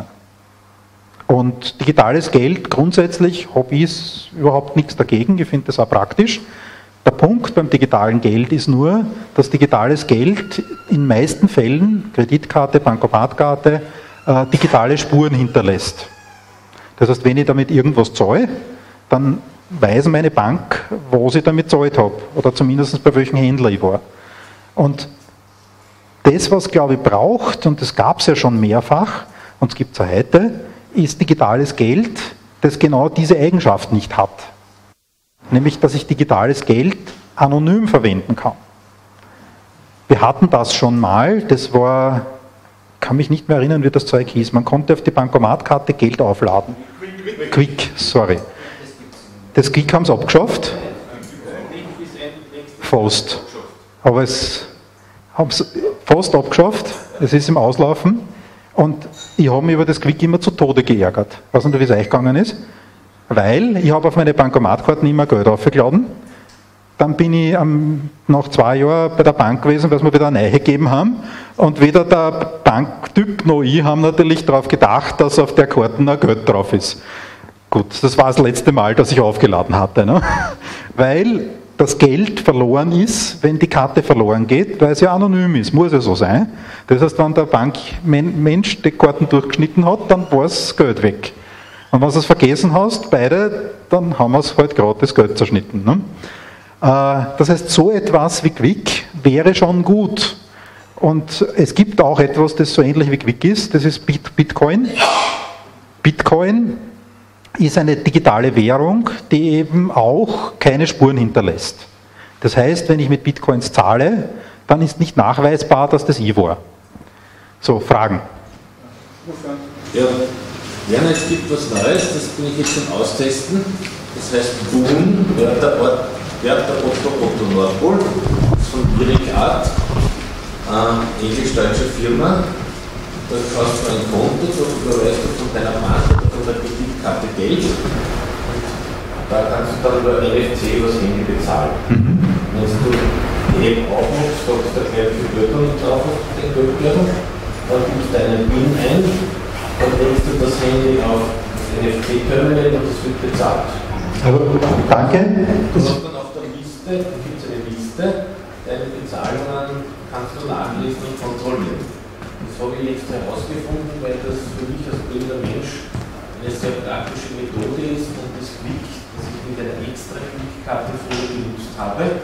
Und digitales Geld, grundsätzlich habe ich überhaupt nichts dagegen, ich finde das auch praktisch. Der Punkt beim digitalen Geld ist nur, dass digitales Geld in meisten Fällen, Kreditkarte, Bankomatkarte, digitale Spuren hinterlässt. Das heißt, wenn ich damit irgendwas zahle, dann weiß meine Bank, was ich damit gezahlt habe oder zumindest bei welchem Händler ich war. Und das, was glaube ich braucht, und das gab es ja schon mehrfach, und es gibt es ja heute, ist digitales Geld, das genau diese Eigenschaft nicht hat. Nämlich, dass ich digitales Geld anonym verwenden kann. Wir hatten das schon mal, das war, kann mich nicht mehr erinnern, wie das Zeug hieß, man konnte auf die Bankomatkarte Geld aufladen. Quick, sorry. Das Quick haben sie abgeschafft. Fast. Aber es haben sie fast abgeschafft, es ist im Auslaufen und ich habe mich über das Quick immer zu Tode geärgert. Ich weiß nicht, wie es euch gegangen ist. Weil ich habe auf meine Bankomatkarten immer Geld aufgeladen. Dann bin ich nach 2 Jahren bei der Bank gewesen, weil sie mir wieder eine neue gegeben haben. Und weder der Banktyp noch ich haben natürlich darauf gedacht, dass auf der Karte noch Geld drauf ist. Gut, das war das letzte Mal, dass ich aufgeladen hatte. Ne? Weil das Geld verloren ist, wenn die Karte verloren geht, weil es ja anonym ist. Muss ja so sein. Das heißt, wenn der Bankmensch die Karten durchgeschnitten hat, dann war das Geld weg. Und wenn du es vergessen hast, beide, dann haben wir es halt gerade das Geld zerschnitten. Ne? Das heißt, so etwas wie Quick wäre schon gut. Und es gibt auch etwas, das so ähnlich wie Quick ist, das ist Bitcoin. Bitcoin ist eine digitale Währung, die eben auch keine Spuren hinterlässt. Das heißt, wenn ich mit Bitcoins zahle, dann ist nicht nachweisbar, dass das ich war. So, Fragen? Ja. Werner, es gibt was Neues, das bin ich jetzt am Austesten. Das heißt Boon, Wörter Otto Nordpol, das ist von Erik Art, englisch-deutsche Firma. Da kaufst du ein Konto, da überweist du von deiner Bank oder von der Kreditkarte Geld. Und da kannst du dann über NFC was Handy bezahlen. Wenn du die App aufmachst, sagst du gleich viel Geld drauf auf den Geldbörsen, dann gibst du deinen PIN ein. Dann legst du das Handy auf NFC-Terminal und es wird bezahlt. Danke. Du hast dann auf der Liste, da gibt es eine Liste, deine Bezahlungen kannst du nachlesen und kontrollieren. Das habe ich jetzt herausgefunden, weil das für mich als blinder Mensch eine sehr praktische Methode ist und das Quick, das ich mit einer extra Quick-Karte früher genutzt habe,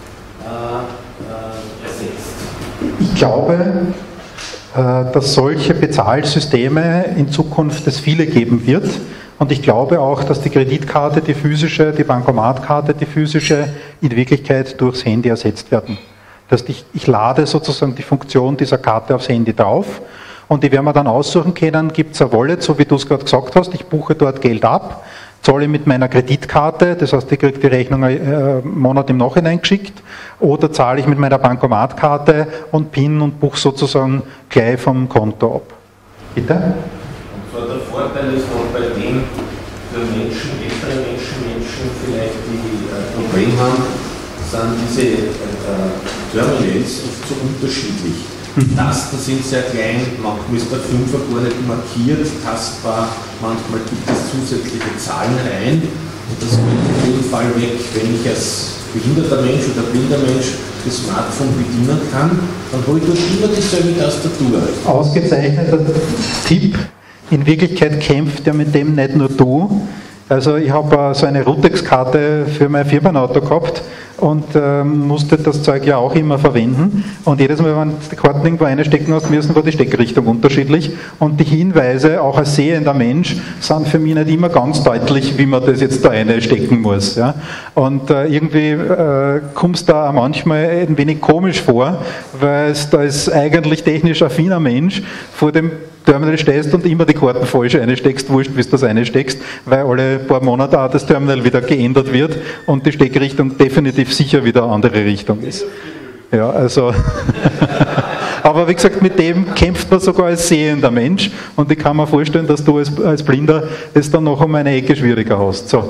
ersetzt. Ich glaube, dass solche Bezahlsysteme in Zukunft es viele geben wird. Und ich glaube auch, dass die Kreditkarte, die physische, die Bankomatkarte, die physische, in Wirklichkeit durchs Handy ersetzt werden. Dass ich lade sozusagen die Funktion dieser Karte aufs Handy drauf und ich werde mir dann aussuchen können, gibt es ein Wallet, so wie du es gerade gesagt hast, ich buche dort Geld ab, zahle ich mit meiner Kreditkarte, das heißt, ich kriege die Rechnung einen Monat im Nachhinein geschickt, oder zahle ich mit meiner Bankomatkarte und PIN und buche sozusagen gleich vom Konto ab. Bitte? Und zwar der Vorteil ist auch bei dem, für Menschen, ältere Menschen vielleicht, die Probleme haben, sind diese Terminals oft so unterschiedlich. Tasten sind sehr klein, manchmal ist der Fünfer gar nicht markiert, tastbar, manchmal gibt es zusätzliche Zahlen rein und das geht auf jeden Fall weg. Wenn ich als behinderter Mensch oder blinder Mensch das Smartphone bedienen kann, dann habe ich dort immer dieselbe Tastatur. Ausgezeichneter Tipp. In Wirklichkeit kämpft ja mit dem nicht nur du. Also ich habe so eine Rutex-Karte für mein Firmenauto gehabt und musste das Zeug ja auch immer verwenden. Und jedes Mal, wenn du die Karten irgendwo einstecken hast müssen, war die Steckrichtung unterschiedlich. Und die Hinweise, auch als sehender Mensch, sind für mich nicht immer ganz deutlich, wie man das jetzt da einstecken muss. Ja? Und irgendwie kommst du da manchmal ein wenig komisch vor, weil es da ist eigentlich technisch affiner Mensch vor dem Terminal stehst und immer die Karten falsch einsteckst, wurscht, wie du das einsteckst, weil alle paar Monate auch das Terminal wieder geändert wird und die Steckrichtung definitiv sicher wieder eine andere Richtung ist. Ja, also aber wie gesagt, mit dem kämpft man sogar als sehender Mensch und ich kann mir vorstellen, dass du als Blinder es dann noch um eine Ecke schwieriger hast. So.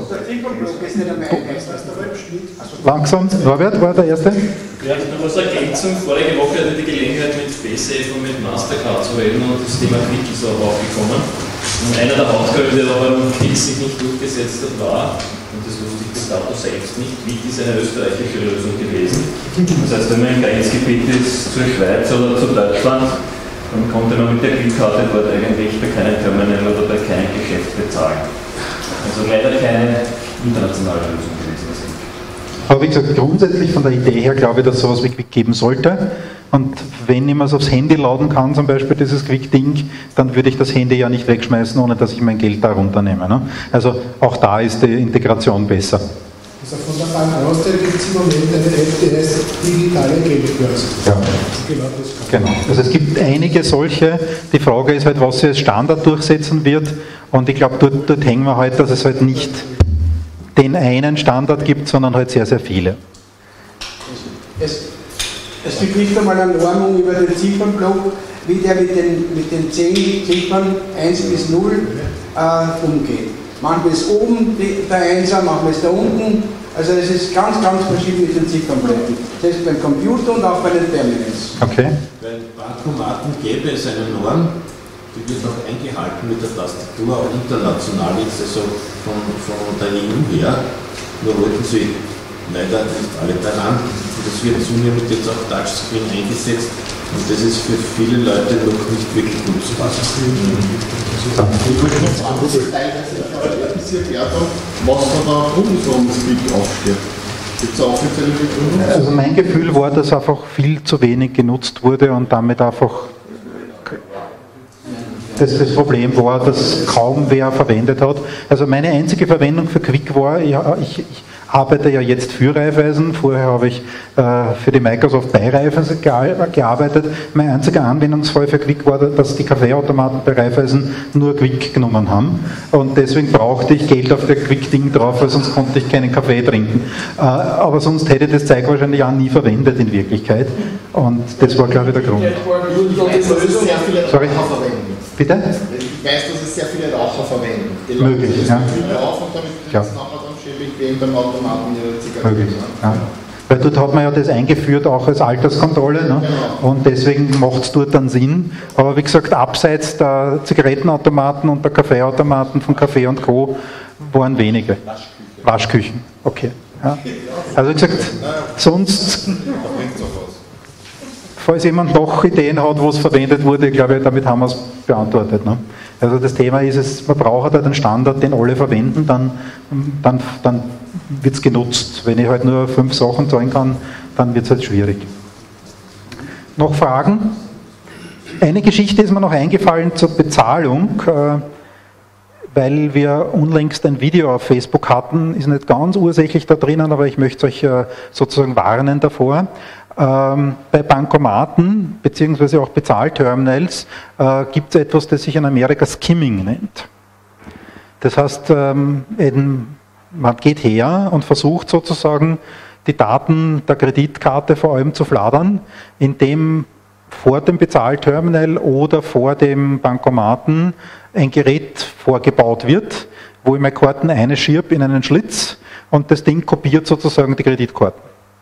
Langsam, Norbert war der Erste? Ja, noch als Ergänzung, vorige Woche hatte ich die Gelegenheit mit SpaceSafe und mit Mastercard zu reden und das Thema Quick ist auch aufgekommen. Und einer der Hauptgründe, der aber beim Quick sich nicht durchgesetzt hat, war, und das wusste ich bis dato selbst nicht, Quick ist eine österreichische Lösung gewesen. Das heißt, wenn man im Grenzgebiet ist zur Schweiz oder zu Deutschland, dann konnte man mit der Quick-Karte dort eigentlich bei keinem Terminal oder bei keinem Geschäft bezahlen. Also leider keine internationale Lösung gewesen. Aber wie gesagt, grundsätzlich von der Idee her glaube ich, dass es sowas wie Quick geben sollte. Und wenn ich mir es aufs Handy laden kann, zum Beispiel dieses Quick-Ding, dann würde ich das Handy ja nicht wegschmeißen, ohne dass ich mein Geld da runternehme. Ne? Also auch da ist die Integration besser. Also von der Bank Austria gibt es im Moment eine App, die heißt digitale Geldbörse. Ja. Genau. Also es gibt einige solche. Die Frage ist halt, was sie als Standard durchsetzen wird. Und ich glaube, dort hängen wir halt, dass es halt nicht den einen Standard gibt, sondern halt sehr, sehr viele. Es gibt nicht einmal eine Normung über den Ziffernblock, wie der mit den 10 Ziffern 1 bis 0 umgeht. Manchmal ist oben der Einser, manchmal ist der unten. Also es ist ganz, ganz verschieden mit den Ziffernblöcken. Selbst beim Computer und auch bei den Terminals. Okay. Bei Bankomaten gäbe es eine Norm, die wird auch eingehalten mit der Tastatur, auch international jetzt, also von der EU her. Nur wollten sie leider nicht alle daran. Und das wird zunehmend jetzt auch Touchscreen eingesetzt. Und das ist für viele Leute noch nicht wirklich nutzbar. Was von der Bundesregierung aufsteht. Gibt es auch offizielle Begründung? Also mein Gefühl war, dass einfach viel zu wenig genutzt wurde und damit einfach das Problem war, dass kaum wer verwendet hat. Also meine einzige Verwendung für Quick war, ich arbeite ja jetzt für Raiffeisen, vorher habe ich für die Microsoft bei Raiffeisen gearbeitet. Mein einziger Anwendungsfall für Quick war, dass die Kaffeeautomaten bei Raiffeisen nur Quick genommen haben und deswegen brauchte ich Geld auf der Quick-Ding drauf, weil sonst konnte ich keinen Kaffee trinken. Aber sonst hätte ich das Zeug wahrscheinlich auch nie verwendet in Wirklichkeit und das war, glaube ich, der Grund. Sorry? Bitte? Ich weiß, dass es sehr viele Raucher verwenden. Die möglich, ja. Auf und damit kriegen es nachher dann schön bequem beim Automaten ihre Zigaretten. Möglich, ja. Weil dort hat man ja das eingeführt, auch als Alterskontrolle, ne? Genau. Und deswegen macht es dort dann Sinn. Aber wie gesagt, abseits der Zigarettenautomaten und der Kaffeeautomaten von Kaffee und Co. waren wenige. Waschküchen, okay. Ja. Also wie gesagt, sonst... Falls jemand noch Ideen hat, wo es verwendet wurde, ich glaube, damit haben wir es beantwortet. Ne? Also das Thema ist es, man braucht halt einen Standard, den alle verwenden, dann wird es genutzt. Wenn ich halt nur 5 Sachen zahlen kann, dann wird es halt schwierig. Noch Fragen? Eine Geschichte ist mir noch eingefallen zur Bezahlung, weil wir unlängst ein Video auf Facebook hatten, ist nicht ganz ursächlich da drinnen, aber ich möchte euch sozusagen warnen davor. Bei Bankomaten bzw. auch Bezahlterminals gibt es etwas, das sich in Amerika Skimming nennt. Das heißt, man geht her und versucht sozusagen die Daten der Kreditkarte vor allem zu fladern, indem vor dem Bezahlterminal oder vor dem Bankomaten ein Gerät vorgebaut wird, wo ich meine Karten einschiebe in einen Schlitz und das Ding kopiert sozusagen die Kreditkarten.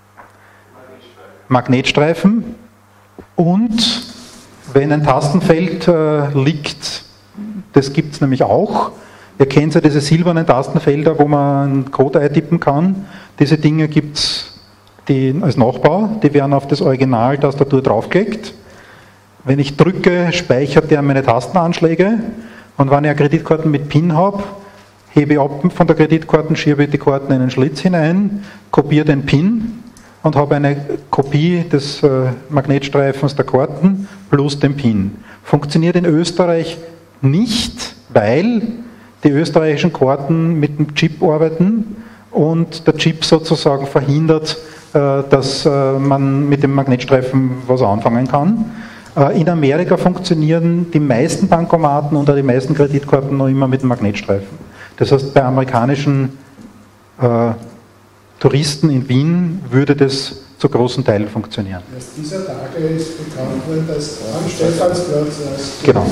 Magnetstreifen und wenn ein Tastenfeld liegt, das gibt es nämlich auch. Ihr kennt ja diese silbernen Tastenfelder, wo man einen Code eintippen kann. Diese Dinge gibt es als Nachbau, die werden auf das Original-Tastatur draufgelegt. Wenn ich drücke, speichert der meine Tastenanschläge und wenn ich eine Kreditkarte mit PIN habe, hebe ich ab von der Kreditkarte, schiebe die Karten in einen Schlitz hinein, kopiere den PIN und habe eine Kopie des Magnetstreifens der Karten plus den PIN. Funktioniert in Österreich nicht, weil die österreichischen Karten mit dem Chip arbeiten und der Chip sozusagen verhindert, dass man mit dem Magnetstreifen was anfangen kann. In Amerika funktionieren die meisten Bankomaten und auch die meisten Kreditkarten noch immer mit dem Magnetstreifen. Das heißt, bei amerikanischen Touristen in Wien würde das zu großen Teilen funktionieren. Erst dieser Tage ist bekannt worden, dass am Stephansplatz... Genau.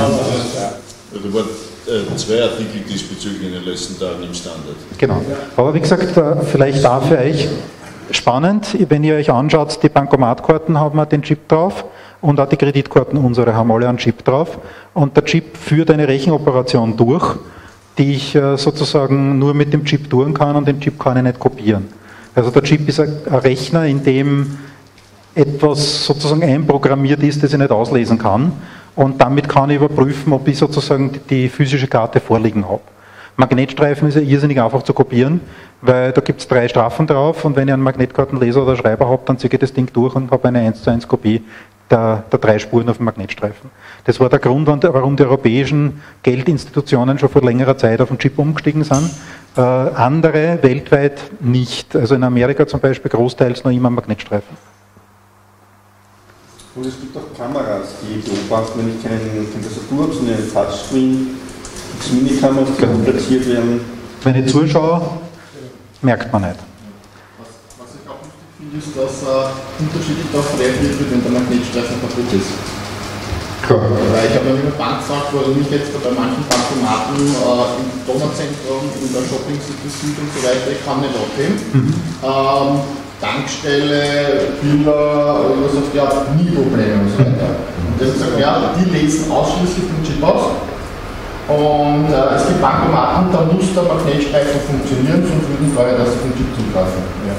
Da waren 2 Artikel diesbezüglich in den letzten Tagen im Standard. Genau. Aber wie gesagt, vielleicht da für euch spannend, wenn ihr euch anschaut, die Bankomatkarten haben wir den Chip drauf und auch die Kreditkarten unsere haben alle einen Chip drauf und der Chip führt eine Rechenoperation durch, die ich sozusagen nur mit dem Chip tun kann und den Chip kann ich nicht kopieren. Also der Chip ist ein Rechner, in dem etwas sozusagen einprogrammiert ist, das ich nicht auslesen kann und damit kann ich überprüfen, ob ich sozusagen die physische Karte vorliegen habe. Magnetstreifen ist ja irrsinnig einfach zu kopieren, weil da gibt es 3 Strafen drauf und wenn ich einen Magnetkartenleser oder Schreiber habe, dann ziehe ich das Ding durch und habe eine 1:1 Kopie der 3 Spuren auf dem Magnetstreifen. Das war der Grund, warum die europäischen Geldinstitutionen schon vor längerer Zeit auf den Chip umgestiegen sind. Andere weltweit nicht. Also in Amerika zum Beispiel großteils noch immer Magnetstreifen. Und es gibt auch Kameras, die beobachten, wenn ich keine Tastatur habe, sondern einen Touchscreen, Minikameras, die platziert werden. Wenn ich zuschaue, merkt man nicht. Was ich auch wichtig finde, ist, dass unterschiedlich darauf reagiert wird, wenn der Magnetstreifen kaputt ist. Klar. Weil ich habe ja mit einer Bank gesagt, wo mich jetzt bei manchen Bankomaten im Donauzentrum, in der Shopping City Süd und so weiter, ich kann nicht abheben. Tankstelle, Bilder, man sagt, ja, nie Probleme und so weiter. Und das sagt, ja, die lesen ausschließlich den Chip aus. Und es gibt Bankomaten, da muss der Magnetstreifen funktionieren, sonst würden sie gar nicht auf den Chip zugreifen. Ja.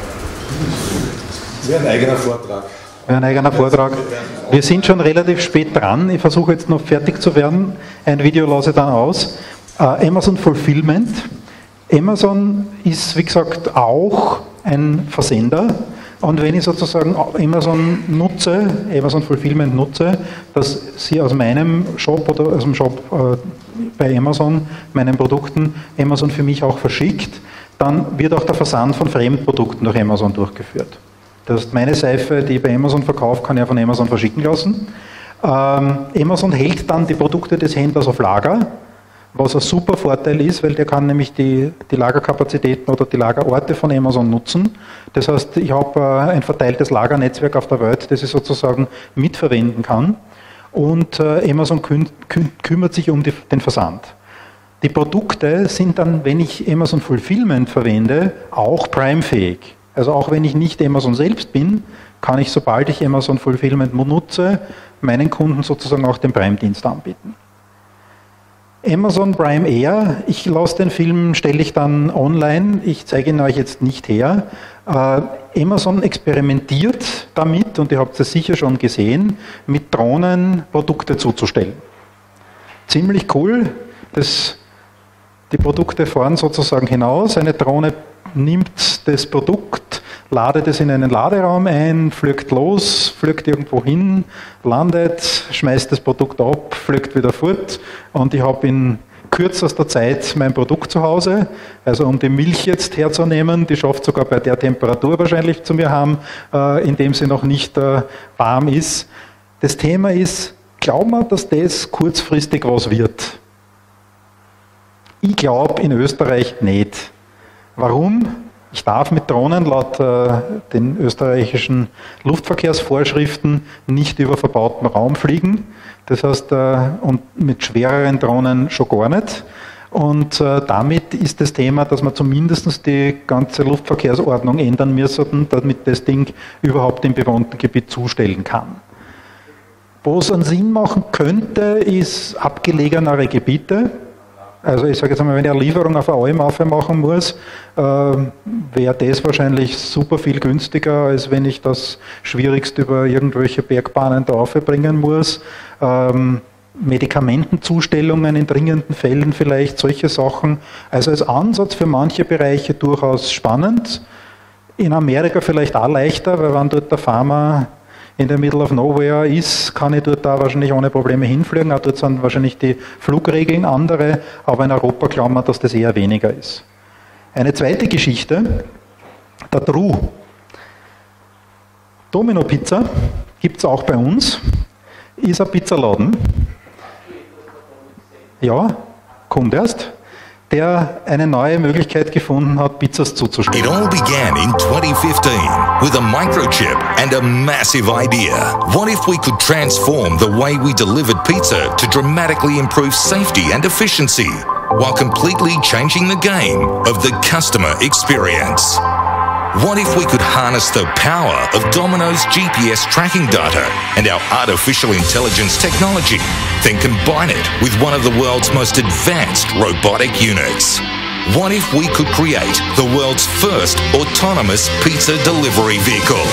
Das wäre ein eigener Vortrag. Ein eigener Vortrag. Wir sind schon relativ spät dran. Ich versuche jetzt noch fertig zu werden. Ein Video lasse ich dann aus. Amazon Fulfillment. Amazon ist, wie gesagt, auch ein Versender. Und wenn ich sozusagen Amazon nutze, Amazon Fulfillment nutze, dass sie aus meinem Shop oder aus dem Shop bei Amazon, meinen Produkten, Amazon für mich auch verschickt, dann wird auch der Versand von Fremdprodukten durch Amazon durchgeführt. Das heißt, meine Seife, die ich bei Amazon verkaufe, kann ich ja von Amazon verschicken lassen. Amazon hält dann die Produkte des Händlers auf Lager, was ein super Vorteil ist, weil der kann nämlich die Lagerkapazitäten oder die Lagerorte von Amazon nutzen. Das heißt, ich habe ein verteiltes Lagernetzwerk auf der Welt, das ich sozusagen mitverwenden kann. Und Amazon kümmert sich um den Versand. Die Produkte sind dann, wenn ich Amazon Fulfillment verwende, auch Prime-fähig. Also auch wenn ich nicht Amazon selbst bin, kann ich, sobald ich Amazon Fulfillment nutze, meinen Kunden sozusagen auch den Prime-Dienst anbieten. Amazon Prime Air, ich lasse den Film, stelle ich dann online, ich zeige ihn euch jetzt nicht her. Amazon experimentiert damit, und ihr habt es sicher schon gesehen, mit Drohnen Produkte zuzustellen. Ziemlich cool, die Produkte fahren sozusagen hinaus, eine Drohne nimmt das Produkt, ladet es in einen Laderaum ein, fliegt los, fliegt irgendwo hin, landet, schmeißt das Produkt ab, fliegt wieder fort und ich habe in kürzester Zeit mein Produkt zu Hause. Also um die Milch jetzt herzunehmen, die schafft sogar bei der Temperatur wahrscheinlich zu mir haben, indem sie noch nicht warm ist. Das Thema ist, glauben wir, dass das kurzfristig was wird? Ich glaube in Österreich nicht. Warum? Ich darf mit Drohnen laut den österreichischen Luftverkehrsvorschriften nicht über verbauten Raum fliegen. Das heißt, und mit schwereren Drohnen schon gar nicht. Und damit ist das Thema, dass wir zumindest die ganze Luftverkehrsordnung ändern müssen, damit das Ding überhaupt im bewohnten Gebiet zustellen kann. Wo es einen Sinn machen könnte, ist abgelegenere Gebiete. Also ich sage jetzt einmal, wenn ich eine Lieferung auf eine Alm aufmachen muss, wäre das wahrscheinlich super viel günstiger, als wenn ich das schwierigst über irgendwelche Bergbahnen da aufbringen muss. Medikamentenzustellungen in dringenden Fällen vielleicht, solche Sachen. Also als Ansatz für manche Bereiche durchaus spannend. In Amerika vielleicht auch leichter, weil wenn dort der Farmer in der Middle of Nowhere ist, kann ich dort da wahrscheinlich ohne Probleme hinfliegen. Auch dort sind wahrscheinlich die Flugregeln andere, aber in Europa glauben wir, dass das eher weniger ist. Eine zweite Geschichte, der Dru. Domino Pizza gibt es auch bei uns, ist ein Pizzaladen. Ja, kommt erst. Der eine neue Möglichkeit gefunden hat, Pizzas zuzustellen. It all began in 2015 with a microchip and a massive idea. What if we could transform the way we delivered pizza to dramatically improve safety and efficiency while completely changing the game of the customer experience? What if we could harness the power of Domino's GPS tracking data and our artificial intelligence technology, then combine it with one of the world's most advanced robotic units? What if we could create the world's first autonomous pizza delivery vehicle?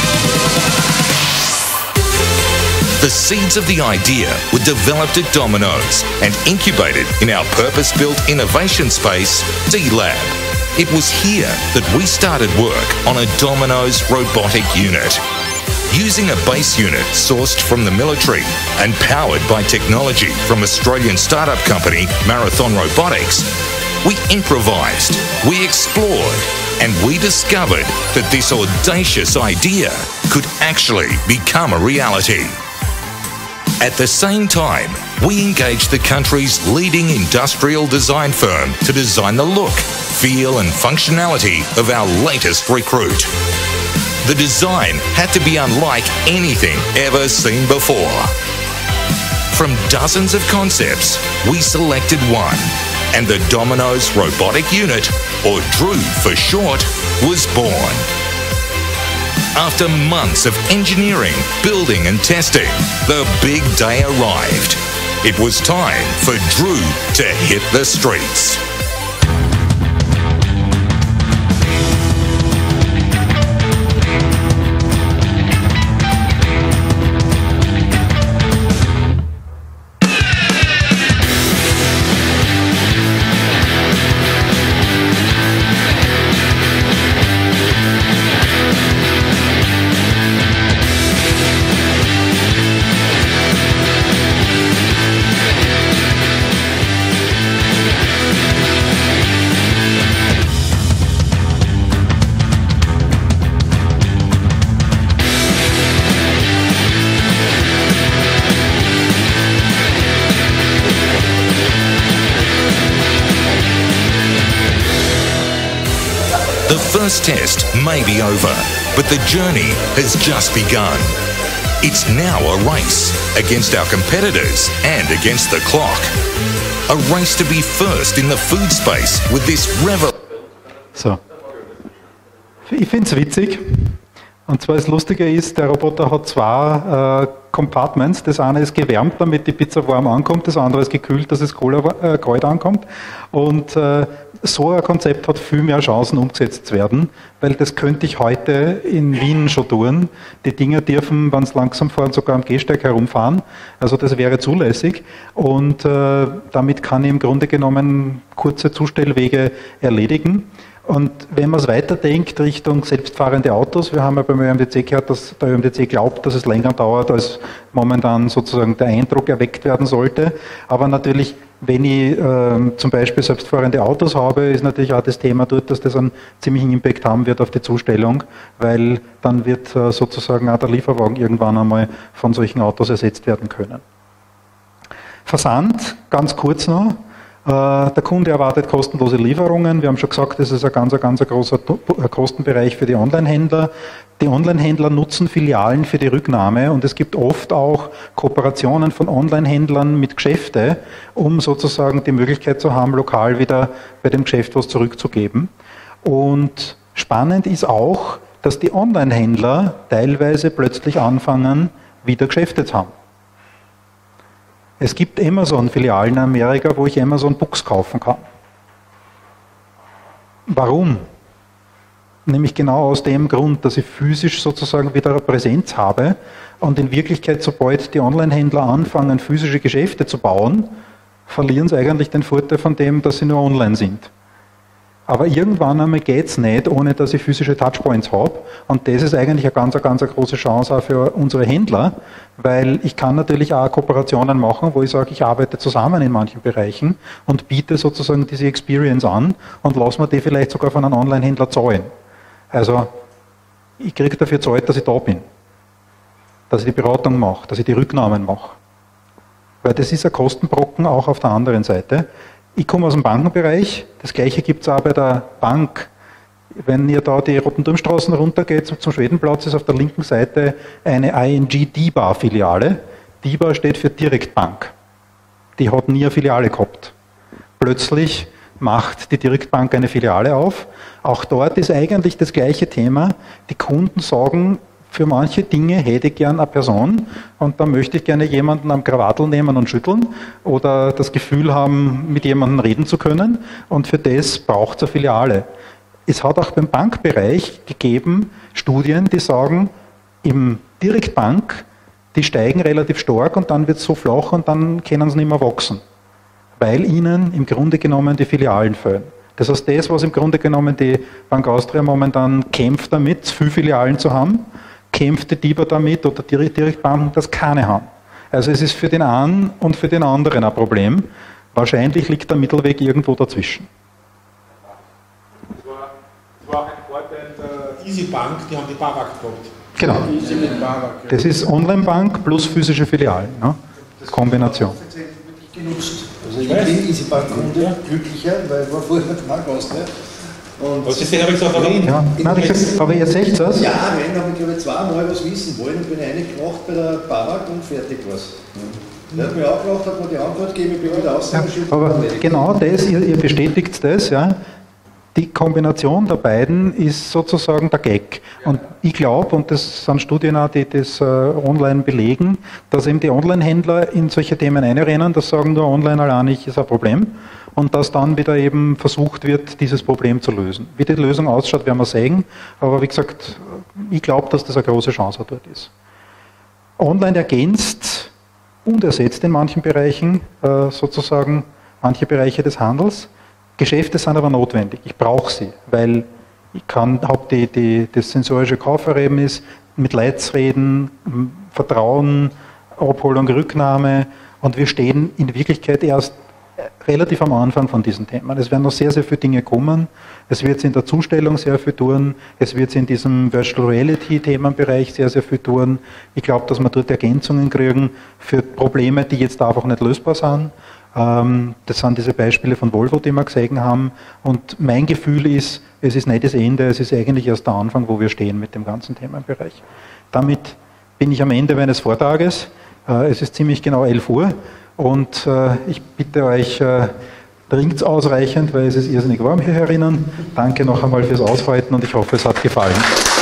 The seeds of the idea were developed at Domino's and incubated in our purpose-built innovation space, D-Lab. It was here that we started work on a Domino's robotic unit. Using a base unit sourced from the military and powered by technology from Australian startup company Marathon Robotics, we improvised, we explored, and we discovered that this audacious idea could actually become a reality. At the same time, we engaged the country's leading industrial design firm to design the look, feel and functionality of our latest recruit. The design had to be unlike anything ever seen before. From dozens of concepts, we selected one, and the Domino's robotic unit, or DRU for short, was born. After months of engineering, building and testing, the big day arrived. It was time for DRU to hit the streets. The first test may be over, but the journey has just begun. It's now a race against our competitors and against the clock. A race to be first in the food space with this So. Ich finde es witzig. Und zwar das Lustige ist, der Roboter hat zwei Compartments. Das eine ist gewärmt, damit die Pizza warm ankommt. Das andere ist gekühlt, dass es kalt ankommt. Und so ein Konzept hat viel mehr Chancen umgesetzt zu werden, weil das könnte ich heute in Wien schon tun. Die Dinger dürfen, wenn sie langsam fahren, sogar am Gehsteig herumfahren. Also das wäre zulässig. Und damit kann ich im Grunde genommen kurze Zustellwege erledigen. Und wenn man es weiterdenkt Richtung selbstfahrende Autos, wir haben ja beim ÖMTC gehört, dass der ÖMTC glaubt, dass es länger dauert, als momentan sozusagen der Eindruck erweckt werden sollte. Aber natürlich, wenn ich zum Beispiel selbstfahrende Autos habe, ist natürlich auch das Thema dort, dass das einen ziemlichen Impact haben wird auf die Zustellung, weil dann wird sozusagen auch der Lieferwagen irgendwann einmal von solchen Autos ersetzt werden können. Versand, ganz kurz noch. Der Kunde erwartet kostenlose Lieferungen. Wir haben schon gesagt, das ist ein ganz großer Kostenbereich für die Onlinehändler. Die Onlinehändler nutzen Filialen für die Rücknahme und es gibt oft auch Kooperationen von Onlinehändlern mit Geschäften, um sozusagen die Möglichkeit zu haben, lokal wieder bei dem Geschäft was zurückzugeben. Und spannend ist auch, dass die Onlinehändler teilweise plötzlich anfangen, wieder Geschäfte zu haben. Es gibt Amazon-Filialen in Amerika, wo ich Amazon Books kaufen kann. Warum? Nämlich genau aus dem Grund, dass ich physisch sozusagen wieder eine Präsenz habe und in Wirklichkeit, sobald die Onlinehändler anfangen, physische Geschäfte zu bauen, verlieren sie eigentlich den Vorteil von dem, dass sie nur online sind. Aber irgendwann einmal geht es nicht, ohne dass ich physische Touchpoints habe. Und das ist eigentlich eine ganz große Chance auch für unsere Händler, weil ich kann natürlich auch Kooperationen machen, wo ich sage, ich arbeite zusammen in manchen Bereichen und biete sozusagen diese Experience an und lasse mir die vielleicht sogar von einem Online-Händler zahlen. Also ich kriege dafür zahlt, dass ich da bin, dass ich die Beratung mache, dass ich die Rücknahmen mache. Weil das ist ein Kostenbrocken auch auf der anderen Seite. Ich komme aus dem Bankenbereich, das Gleiche gibt es auch bei der Bank. Wenn ihr da die Rotenturmstraßen runtergeht zum Schwedenplatz, ist auf der linken Seite eine ING DIBA-Filiale. DIBA steht für Direktbank. Die hat nie eine Filiale gehabt. Plötzlich macht die Direktbank eine Filiale auf. Auch dort ist eigentlich das gleiche Thema. Die Kunden sagen, für manche Dinge hätte ich gern eine Person und da möchte ich gerne jemanden am Krawattel nehmen und schütteln oder das Gefühl haben, mit jemandem reden zu können und für das braucht es eine Filiale. Es hat auch beim Bankbereich gegeben Studien, die sagen, im Direktbank, die steigen relativ stark und dann wird es so flach und dann können sie nicht mehr wachsen, weil ihnen im Grunde genommen die Filialen fehlen. Das heißt, das, was im Grunde genommen die Bank Austria momentan kämpft damit, zu viele Filialen zu haben, kämpft die DIBA damit oder die Direktbanken, dass keine haben. Also es ist für den einen und für den anderen ein Problem. Wahrscheinlich liegt der Mittelweg irgendwo dazwischen. Das war auch ein Vorteil der EasyBank, die haben die BAWAG gehabt. Genau. Das ist Online-Bank plus physische Filialen. Ne? Kombination. Genutzt. Also ich bin EasyBank-Kunde, glücklicher, weil ich war vorher mit Bank Austria. Was ist denn, habe ich gesagt, aber ihr seht das? Ja, rein habe ich glaube ich zweimal was wissen wollen und bin reingemacht bei der BAWAG und fertig war's. Der hat mir auch gemacht, hat mir die Antwort gegeben, ich bin wieder ausgeschüttet. Aber genau das, ihr bestätigt das, ja. Die Kombination der beiden ist sozusagen der Gag. Und ich glaube, und das sind Studien auch, die das online belegen, dass eben die Online-Händler in solche Themen einrennen, das sagen nur online allein nicht, ist ein Problem. Und dass dann wieder eben versucht wird, dieses Problem zu lösen. Wie die Lösung ausschaut, werden wir sehen. Aber wie gesagt, ich glaube, dass das eine große Chance dort ist. Online ergänzt und ersetzt in manchen Bereichen sozusagen manche Bereiche des Handels. Geschäfte sind aber notwendig. Ich brauche sie, weil ich habe das sensorische Kauferlebnis, mit Leuten reden, Vertrauen, Abholung, Rücknahme und wir stehen in Wirklichkeit erst relativ am Anfang von diesen Themen. Es werden noch sehr viele Dinge kommen. Es wird in der Zustellung sehr viel tun. Es wird in diesem Virtual Reality Themenbereich sehr viel tun. Ich glaube, dass wir dort Ergänzungen kriegen für Probleme, die jetzt einfach nicht lösbar sind. Das sind diese Beispiele von Volvo, die wir gesehen haben. Und mein Gefühl ist, es ist nicht das Ende, es ist eigentlich erst der Anfang, wo wir stehen mit dem ganzen Themenbereich. Damit bin ich am Ende meines Vortrages. Es ist ziemlich genau 11 Uhr. Und ich bitte euch, trinkt ausreichend, weil es ist irrsinnig warm hier herinnen. Danke noch einmal fürs Aushalten und ich hoffe, es hat gefallen.